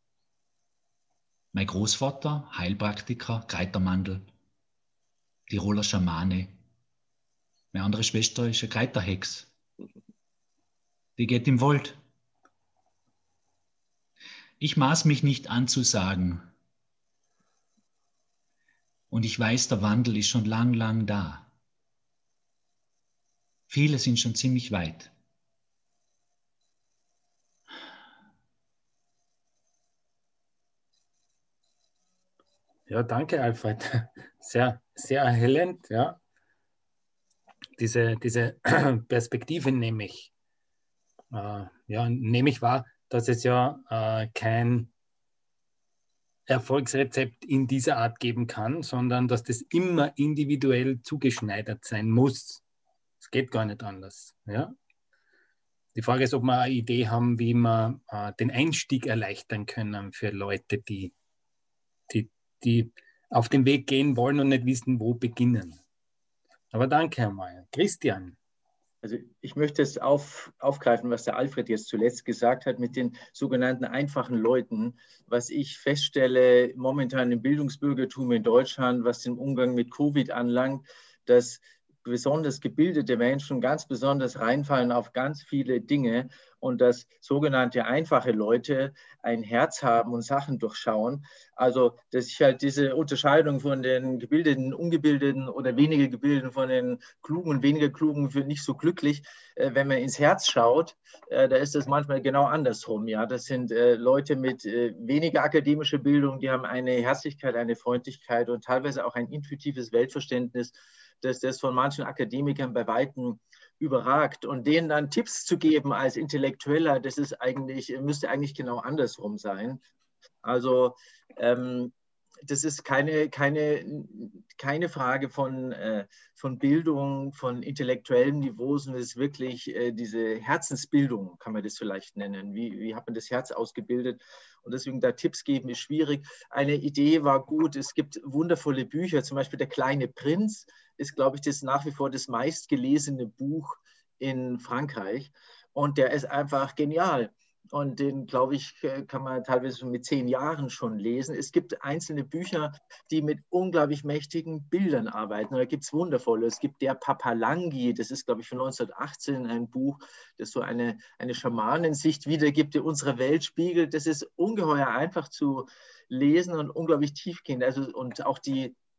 Mein Großvater, Heilpraktiker, Kräutermandel, Tiroler Schamane. Meine andere Schwester ist eine Kräuterhex. Die geht im Wald. Ich maß mich nicht an zu sagen. Und ich weiß, der Wandel ist schon lang da. Viele sind schon ziemlich weit. Ja, danke, Alfred. Sehr, sehr erhellend, ja. Diese Perspektive nehme ich. Ja, nehme ich wahr, dass es ja kein Erfolgsrezept in dieser Art geben kann, sondern dass das immer individuell zugeschneidert sein muss. Es geht gar nicht anders. Ja? Die Frage ist, ob wir eine Idee haben, wie wir den Einstieg erleichtern können für Leute, die auf den Weg gehen wollen und nicht wissen, wo beginnen. Aber danke einmal. Christian. Also ich möchte es aufgreifen, was der Alfred jetzt zuletzt gesagt hat mit den sogenannten einfachen Leuten. Was ich feststelle momentan im Bildungsbürgertum in Deutschland, was den Umgang mit Covid anlangt, dass besonders gebildete Menschen ganz besonders reinfallen auf ganz viele Dinge und dass sogenannte einfache Leute ein Herz haben und Sachen durchschauen. Also, dass ich halt diese Unterscheidung von den Gebildeten, Ungebildeten oder weniger Gebildeten von den Klugen und weniger Klugen für nicht so glücklich. Wenn man ins Herz schaut, da ist das manchmal genau andersrum. Ja, das sind Leute mit weniger akademischer Bildung, die haben eine Herzlichkeit, eine Freundlichkeit und teilweise auch ein intuitives Weltverständnis, dass das von manchen Akademikern bei Weitem überragt. Und denen dann Tipps zu geben als Intellektueller, das ist müsste eigentlich genau andersrum sein. Also das ist keine Frage von Bildung, von intellektuellem Niveau, sondern es ist wirklich diese Herzensbildung, kann man das vielleicht nennen. Wie hat man das Herz ausgebildet? Und deswegen da Tipps geben ist schwierig. Eine Idee war gut, es gibt wundervolle Bücher, zum Beispiel Der kleine Prinz ist, glaube ich, das nach wie vor das meistgelesene Buch in Frankreich. Und der ist einfach genial. Und den, glaube ich, kann man teilweise schon mit 10 Jahren schon lesen. Es gibt einzelne Bücher, die mit unglaublich mächtigen Bildern arbeiten. Und da gibt es wundervolle. Es gibt Der Papalangi, das ist, glaube ich, von 1918 ein Buch, das so eine Schamanensicht wiedergibt, die unsere Welt spiegelt. Das ist ungeheuer einfach zu lesen und unglaublich tiefgehend. Also, und auch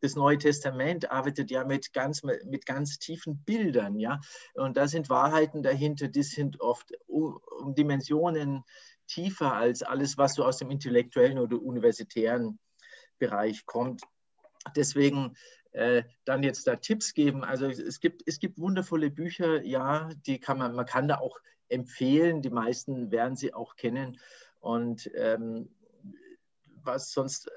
das Neue Testament arbeitet ja mit ganz tiefen Bildern, ja. Und da sind Wahrheiten dahinter, die sind oft um Dimensionen tiefer als alles, was so aus dem intellektuellen oder universitären Bereich kommt. Deswegen dann jetzt da Tipps geben. Also es gibt wundervolle Bücher, ja, man kann da auch empfehlen. Die meisten werden sie auch kennen. Und was sonst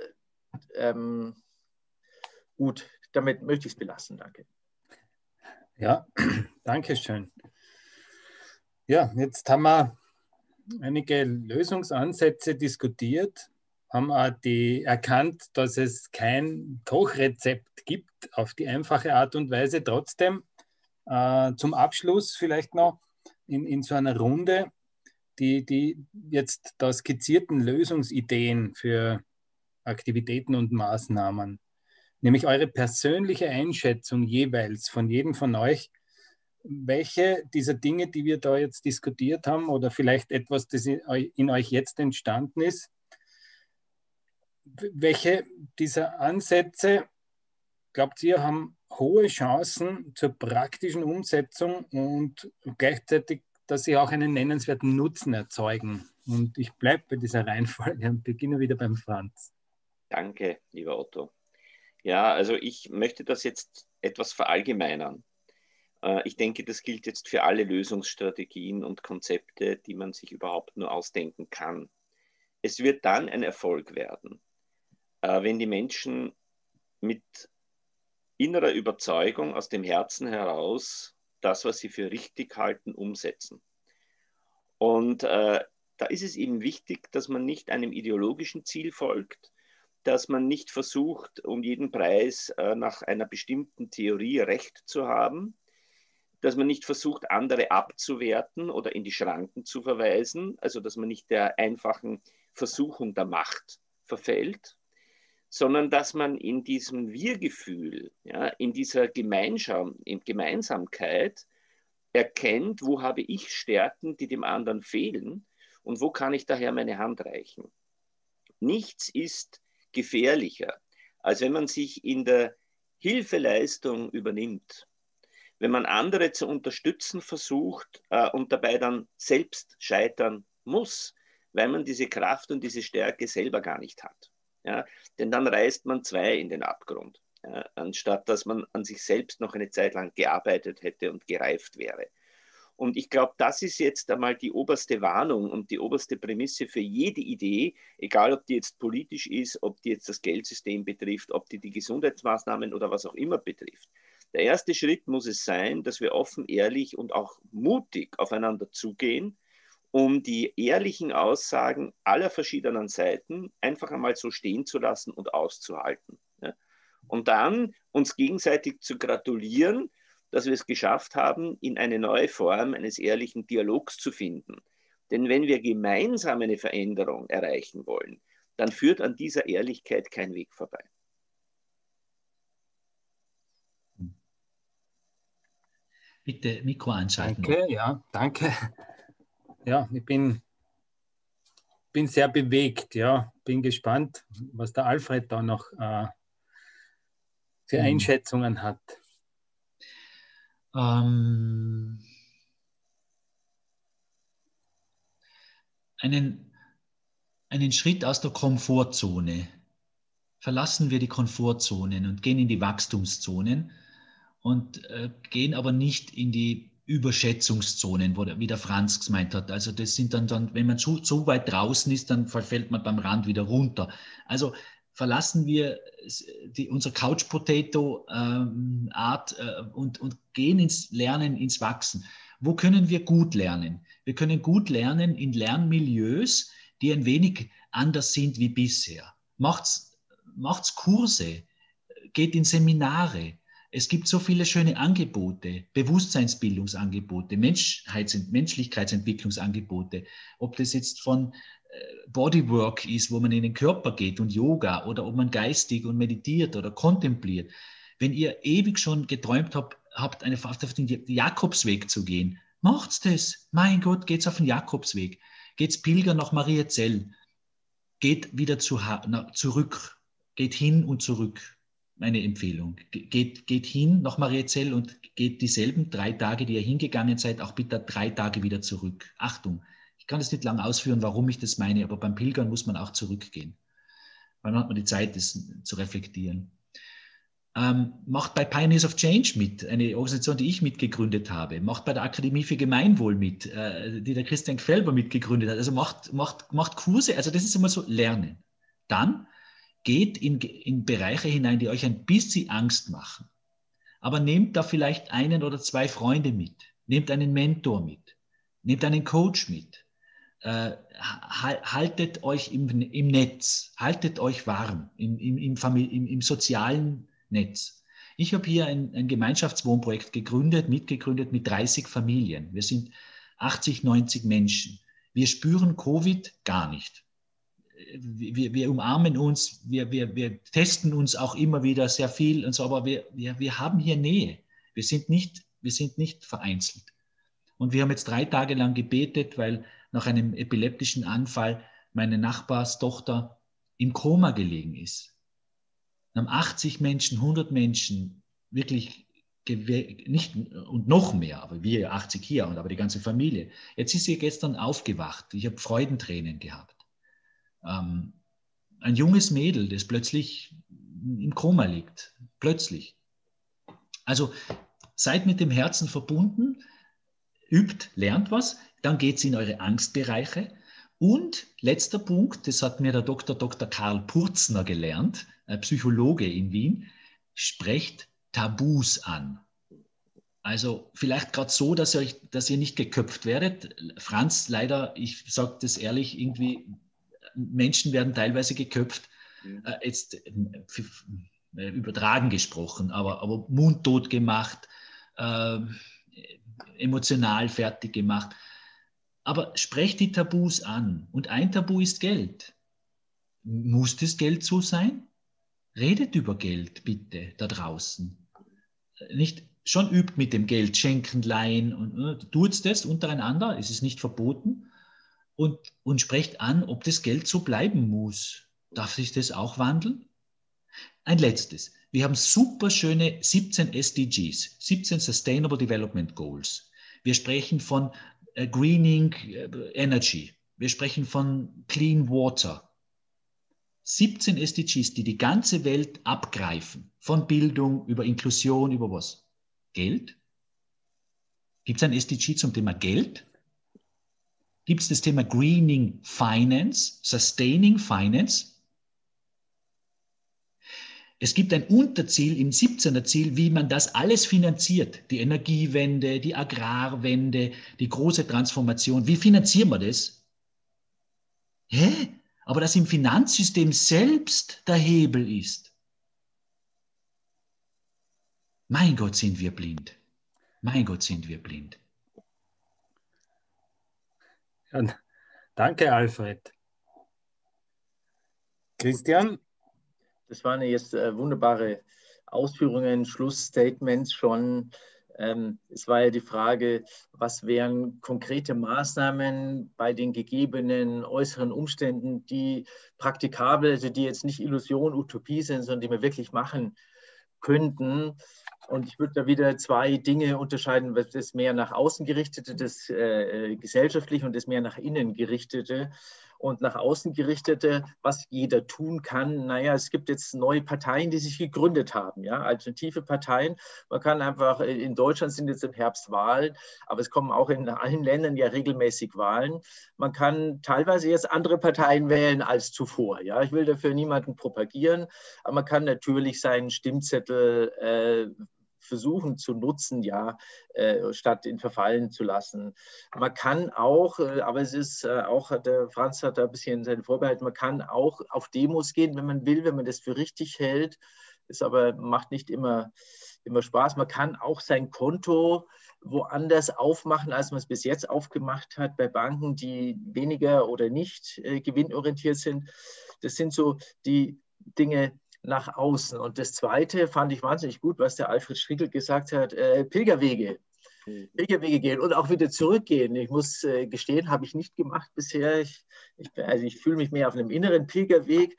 gut, damit möchte ich es belassen. Danke. Ja, danke schön. Ja, jetzt haben wir einige Lösungsansätze diskutiert, haben auch erkannt, dass es kein Kochrezept gibt auf die einfache Art und Weise. Trotzdem zum Abschluss vielleicht noch in so einer Runde die jetzt da skizzierten Lösungsideen für Aktivitäten und Maßnahmen, nämlich eure persönliche Einschätzung jeweils von jedem von euch, welche dieser Dinge, die wir da jetzt diskutiert haben oder vielleicht etwas, das in euch jetzt entstanden ist, welche dieser Ansätze, glaubt ihr, haben hohe Chancen zur praktischen Umsetzung und gleichzeitig, dass sie auch einen nennenswerten Nutzen erzeugen? Und ich bleibe bei dieser Reihenfolge und beginne wieder beim Franz. Danke, lieber Otto. Ja, also ich möchte das jetzt etwas verallgemeinern. Ich denke, das gilt jetzt für alle Lösungsstrategien und Konzepte, die man sich überhaupt nur ausdenken kann. Es wird dann ein Erfolg werden, wenn die Menschen mit innerer Überzeugung aus dem Herzen heraus das, was sie für richtig halten, umsetzen. Und da ist es eben wichtig, dass man nicht einem ideologischen Ziel folgt, dass man nicht versucht, um jeden Preis nach einer bestimmten Theorie Recht zu haben, dass man nicht versucht, andere abzuwerten oder in die Schranken zu verweisen, also dass man nicht der einfachen Versuchung der Macht verfällt, sondern dass man in diesem Wir-Gefühl, ja, in dieser Gemeinsamkeit erkennt, wo habe ich Stärken, die dem anderen fehlen und wo kann ich daher meine Hand reichen. Nichts ist gefährlicher, als wenn man sich in der Hilfeleistung übernimmt, wenn man andere zu unterstützen versucht und dabei dann selbst scheitern muss, weil man diese Kraft und diese Stärke selber gar nicht hat. Ja? Denn dann reißt man zwei in den Abgrund, ja? Anstatt dass man an sich selbst noch eine Zeit lang gearbeitet hätte und gereift wäre. Und ich glaube, das ist jetzt einmal die oberste Warnung und die oberste Prämisse für jede Idee, egal ob die jetzt politisch ist, ob die jetzt das Geldsystem betrifft, ob die Gesundheitsmaßnahmen oder was auch immer betrifft. Der erste Schritt muss es sein, dass wir offen, ehrlich und auch mutig aufeinander zugehen, um die ehrlichen Aussagen aller verschiedenen Seiten einfach einmal so stehen zu lassen und auszuhalten. Ja? Und dann uns gegenseitig zu gratulieren, dass wir es geschafft haben, in eine neue Form eines ehrlichen Dialogs zu finden. Denn wenn wir gemeinsam eine Veränderung erreichen wollen, dann führt an dieser Ehrlichkeit kein Weg vorbei. Bitte Mikro anschalten. Danke, ja, danke. Ja, ich bin sehr bewegt, ja, bin gespannt, was der Alfred da noch für Einschätzungen hat. Einen Schritt aus der Komfortzone. Verlassen wir die Komfortzonen und gehen in die Wachstumszonen und gehen aber nicht in die Überschätzungszonen, wie der Franz gemeint hat. Also das sind dann wenn man so weit draußen ist, dann fällt man beim Rand wieder runter. Also verlassen wir unsere Couch-Potato-Art und gehen ins Lernen, ins Wachsen. Wo können wir gut lernen? Wir können gut lernen in Lernmilieus, die ein wenig anders sind wie bisher. Macht's Kurse, geht in Seminare. Es gibt so viele schöne Angebote, Bewusstseinsbildungsangebote, Menschlichkeitsentwicklungsangebote, ob das jetzt von Bodywork ist, wo man in den Körper geht und Yoga oder ob man geistig und meditiert oder kontempliert. Wenn ihr ewig schon geträumt habt, auf den Jakobsweg zu gehen, macht's das. Mein Gott, geht's auf den Jakobsweg. Geht's pilgern nach Mariazell. Geht wieder zurück. Geht hin und zurück. meine Empfehlung. Geht hin nach Mariazell und geht dieselben 3 Tage, die ihr hingegangen seid, auch bitte 3 Tage wieder zurück. Achtung, ich kann es nicht lange ausführen, warum ich das meine, aber beim Pilgern muss man auch zurückgehen. Dann hat man die Zeit, das zu reflektieren. Macht bei Pioneers of Change mit, eine Organisation, die ich mitgegründet habe. Macht bei der Akademie für Gemeinwohl mit, die der Christian Gfelber mitgegründet hat. Also macht Kurse, also das ist immer so Lernen. Dann geht in Bereiche hinein, die euch ein bisschen Angst machen. Aber nehmt da vielleicht 1 oder 2 Freunde mit. Nehmt einen Mentor mit. Nehmt einen Coach mit. Haltet euch im Netz. Haltet euch warm im sozialen Netz. Ich habe hier ein Gemeinschaftswohnprojekt mitgegründet mit 30 Familien. Wir sind 80, 90 Menschen. Wir spüren Covid gar nicht. Wir umarmen uns, wir testen uns auch immer wieder sehr viel und so, aber wir haben hier Nähe. Wir sind nicht vereinzelt. Und wir haben jetzt 3 Tage lang gebetet, weil nach einem epileptischen Anfall meine Nachbarstochter im Koma gelegen ist. Dann haben 80 Menschen, 100 Menschen wirklich nicht und noch mehr, aber wir 80 hier und aber die ganze Familie. Jetzt ist sie gestern aufgewacht. Ich habe Freudentränen gehabt. Ein junges Mädel, das plötzlich im Koma liegt. Plötzlich. Also seid mit dem Herzen verbunden, übt, lernt was, dann geht es in eure Angstbereiche. Und letzter Punkt, das hat mir der Dr. Karl Purzner gelernt, Psychologe in Wien, sprecht Tabus an. Also vielleicht gerade so, dass ihr nicht geköpft werdet. Franz, leider, ich sage das ehrlich, irgendwie Menschen werden teilweise geköpft, jetzt übertragen gesprochen, aber mundtot gemacht, emotional fertig gemacht. Aber sprecht die Tabus an. Und ein Tabu ist Geld. Muss das Geld so sein? Redet über Geld, bitte, da draußen. Nicht schon übt mit dem Geld, schenken, leihen. Und tut das untereinander, es ist nicht verboten. Und sprecht an, ob das Geld so bleiben muss. Darf sich das auch wandeln? Ein letztes. Wir haben super schöne 17 SDGs, 17 Sustainable Development Goals. Wir sprechen von Greening Energy. Wir sprechen von Clean Water. 17 SDGs, die die ganze Welt abgreifen. Von Bildung über Inklusion, über was? Geld? Gibt es ein SDG zum Thema Geld? Gibt es das Thema Greening Finance, Sustaining Finance? Es gibt ein Unterziel im 17er Ziel, wie man das alles finanziert. Die Energiewende, die Agrarwende, die große Transformation. Wie finanzieren wir das? Hä? Aber dass im Finanzsystem selbst der Hebel ist. Mein Gott, sind wir blind. Mein Gott, sind wir blind. Ja, danke, Alfred. Christian? Das waren jetzt wunderbare Ausführungen, Schlussstatements schon. Es war ja die Frage, was wären konkrete Maßnahmen bei den gegebenen äußeren Umständen, die praktikabel, also die jetzt nicht Illusion, Utopie sind, sondern die wir wirklich machen könnten. Und ich würde da wieder 2 Dinge unterscheiden, das mehr nach außen gerichtete, das gesellschaftliche und das mehr nach innen gerichtete. Und nach außen gerichtete, was jeder tun kann. Naja, es gibt jetzt neue Parteien, die sich gegründet haben, ja, alternative Parteien. Man kann einfach, in Deutschland sind jetzt im Herbst Wahlen, aber es kommen auch in allen Ländern ja regelmäßig Wahlen. Man kann teilweise jetzt andere Parteien wählen als zuvor. Ja, ich will dafür niemanden propagieren, aber man kann natürlich seinen Stimmzettel versuchen zu nutzen, ja, statt ihn verfallen zu lassen. Man kann auch, aber es ist auch, der Franz hat da ein bisschen seine Vorbehalte, man kann auch auf Demos gehen, wenn man will, wenn man das für richtig hält, ist aber, macht nicht immer Spaß. Man kann auch sein Konto woanders aufmachen, als man es bis jetzt aufgemacht hat, bei Banken, die weniger oder nicht gewinnorientiert sind. Das sind so die Dinge nach außen. Und das Zweite fand ich wahnsinnig gut, was der Alfred Strigl gesagt hat, Pilgerwege gehen und auch wieder zurückgehen. Ich muss gestehen, habe ich nicht gemacht bisher. Ich fühle mich mehr auf einem inneren Pilgerweg,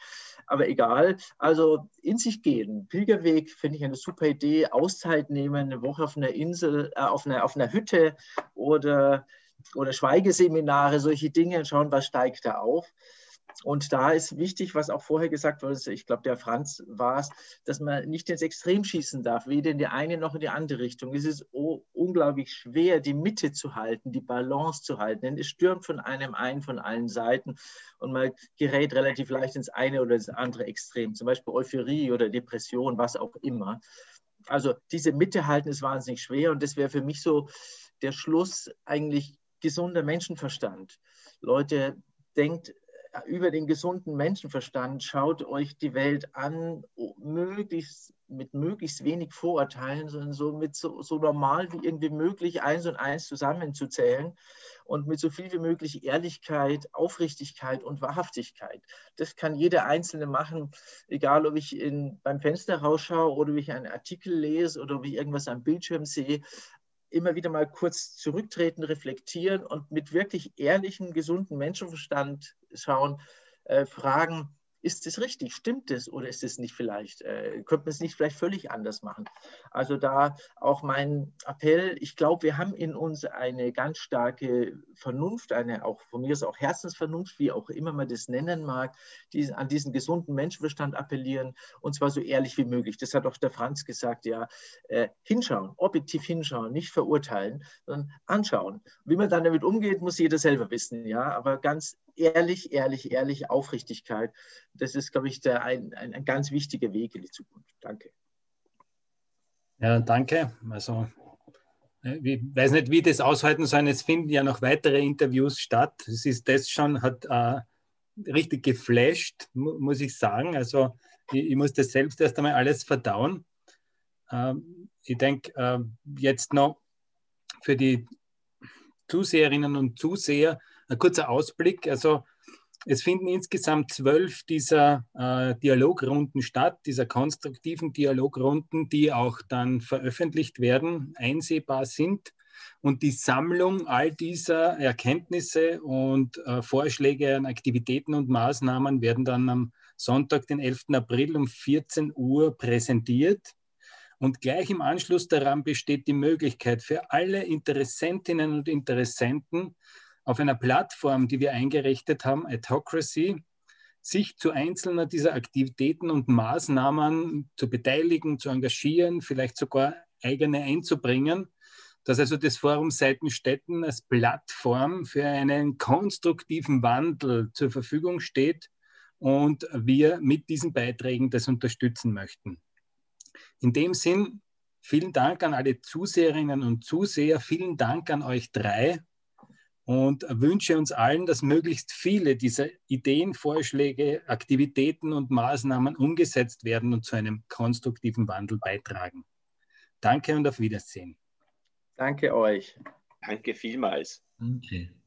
aber egal. Also in sich gehen. Pilgerweg finde ich eine super Idee. Auszeit nehmen, eine Woche auf einer Insel, auf einer Hütte oder Schweigeseminare, solche Dinge und schauen, was steigt da auf. Und da ist wichtig, was auch vorher gesagt wurde, ich glaube, der Franz war es, dass man nicht ins Extrem schießen darf, weder in die eine noch in die andere Richtung. Es ist unglaublich schwer, die Mitte zu halten, die Balance zu halten, denn es stürmt von einem ein, von allen Seiten und man gerät relativ leicht ins eine oder das andere Extrem, zum Beispiel Euphorie oder Depression, was auch immer. Also diese Mitte halten ist wahnsinnig schwer und das wäre für mich so der Schluss, eigentlich gesunder Menschenverstand. Leute, denkt über den gesunden Menschenverstand, schaut euch die Welt an, mit möglichst wenig Vorurteilen, sondern so normal wie irgendwie möglich 1 und 1 zusammenzuzählen und mit so viel wie möglich Ehrlichkeit, Aufrichtigkeit und Wahrhaftigkeit. Das kann jeder Einzelne machen, egal ob ich beim Fenster rausschaue oder ob ich einen Artikel lese oder ob ich irgendwas am Bildschirm sehe. Immer wieder mal kurz zurücktreten, reflektieren und mit wirklich ehrlichem, gesunden Menschenverstand schauen, fragen, ist es richtig, stimmt es oder ist es nicht vielleicht, könnte man es nicht vielleicht völlig anders machen? Also da auch mein Appell, ich glaube, wir haben in uns eine ganz starke Vernunft, eine auch von mir aus auch Herzensvernunft, wie auch immer man das nennen mag, die an diesen gesunden Menschenverstand appellieren und zwar so ehrlich wie möglich. Das hat auch der Franz gesagt, ja, hinschauen, objektiv hinschauen, nicht verurteilen, sondern anschauen. Wie man dann damit umgeht, muss jeder selber wissen, ja, aber ganz ehrlich, Aufrichtigkeit, das ist, glaube ich, ein ganz wichtiger Weg in die Zukunft. Danke. Ja, danke. Also, ich weiß nicht, wie das aushalten sollen. Es finden ja noch weitere Interviews statt. Es ist das schon, hat richtig geflasht, muss ich sagen. Also, ich muss das selbst erst einmal alles verdauen. Ich denke, jetzt noch für die Zuseherinnen und Zuseher ein kurzer Ausblick. Also, es finden insgesamt 12 dieser Dialogrunden statt, dieser konstruktiven Dialogrunden, die auch dann veröffentlicht werden, einsehbar sind. Und die Sammlung all dieser Erkenntnisse und Vorschläge an Aktivitäten und Maßnahmen werden dann am Sonntag, den 11. April um 14 Uhr präsentiert. Und gleich im Anschluss daran besteht die Möglichkeit für alle Interessentinnen und Interessenten, auf einer Plattform, die wir eingerichtet haben, Adhocracy, sich zu einzelner dieser Aktivitäten und Maßnahmen zu beteiligen, zu engagieren, vielleicht sogar eigene einzubringen, dass also das Forum Seitenstetten als Plattform für einen konstruktiven Wandel zur Verfügung steht und wir mit diesen Beiträgen das unterstützen möchten. In dem Sinn, vielen Dank an alle Zuseherinnen und Zuseher, vielen Dank an euch drei. Und wünsche uns allen, dass möglichst viele dieser Ideen, Vorschläge, Aktivitäten und Maßnahmen umgesetzt werden und zu einem konstruktiven Wandel beitragen. Danke und auf Wiedersehen. Danke euch. Danke vielmals. Danke.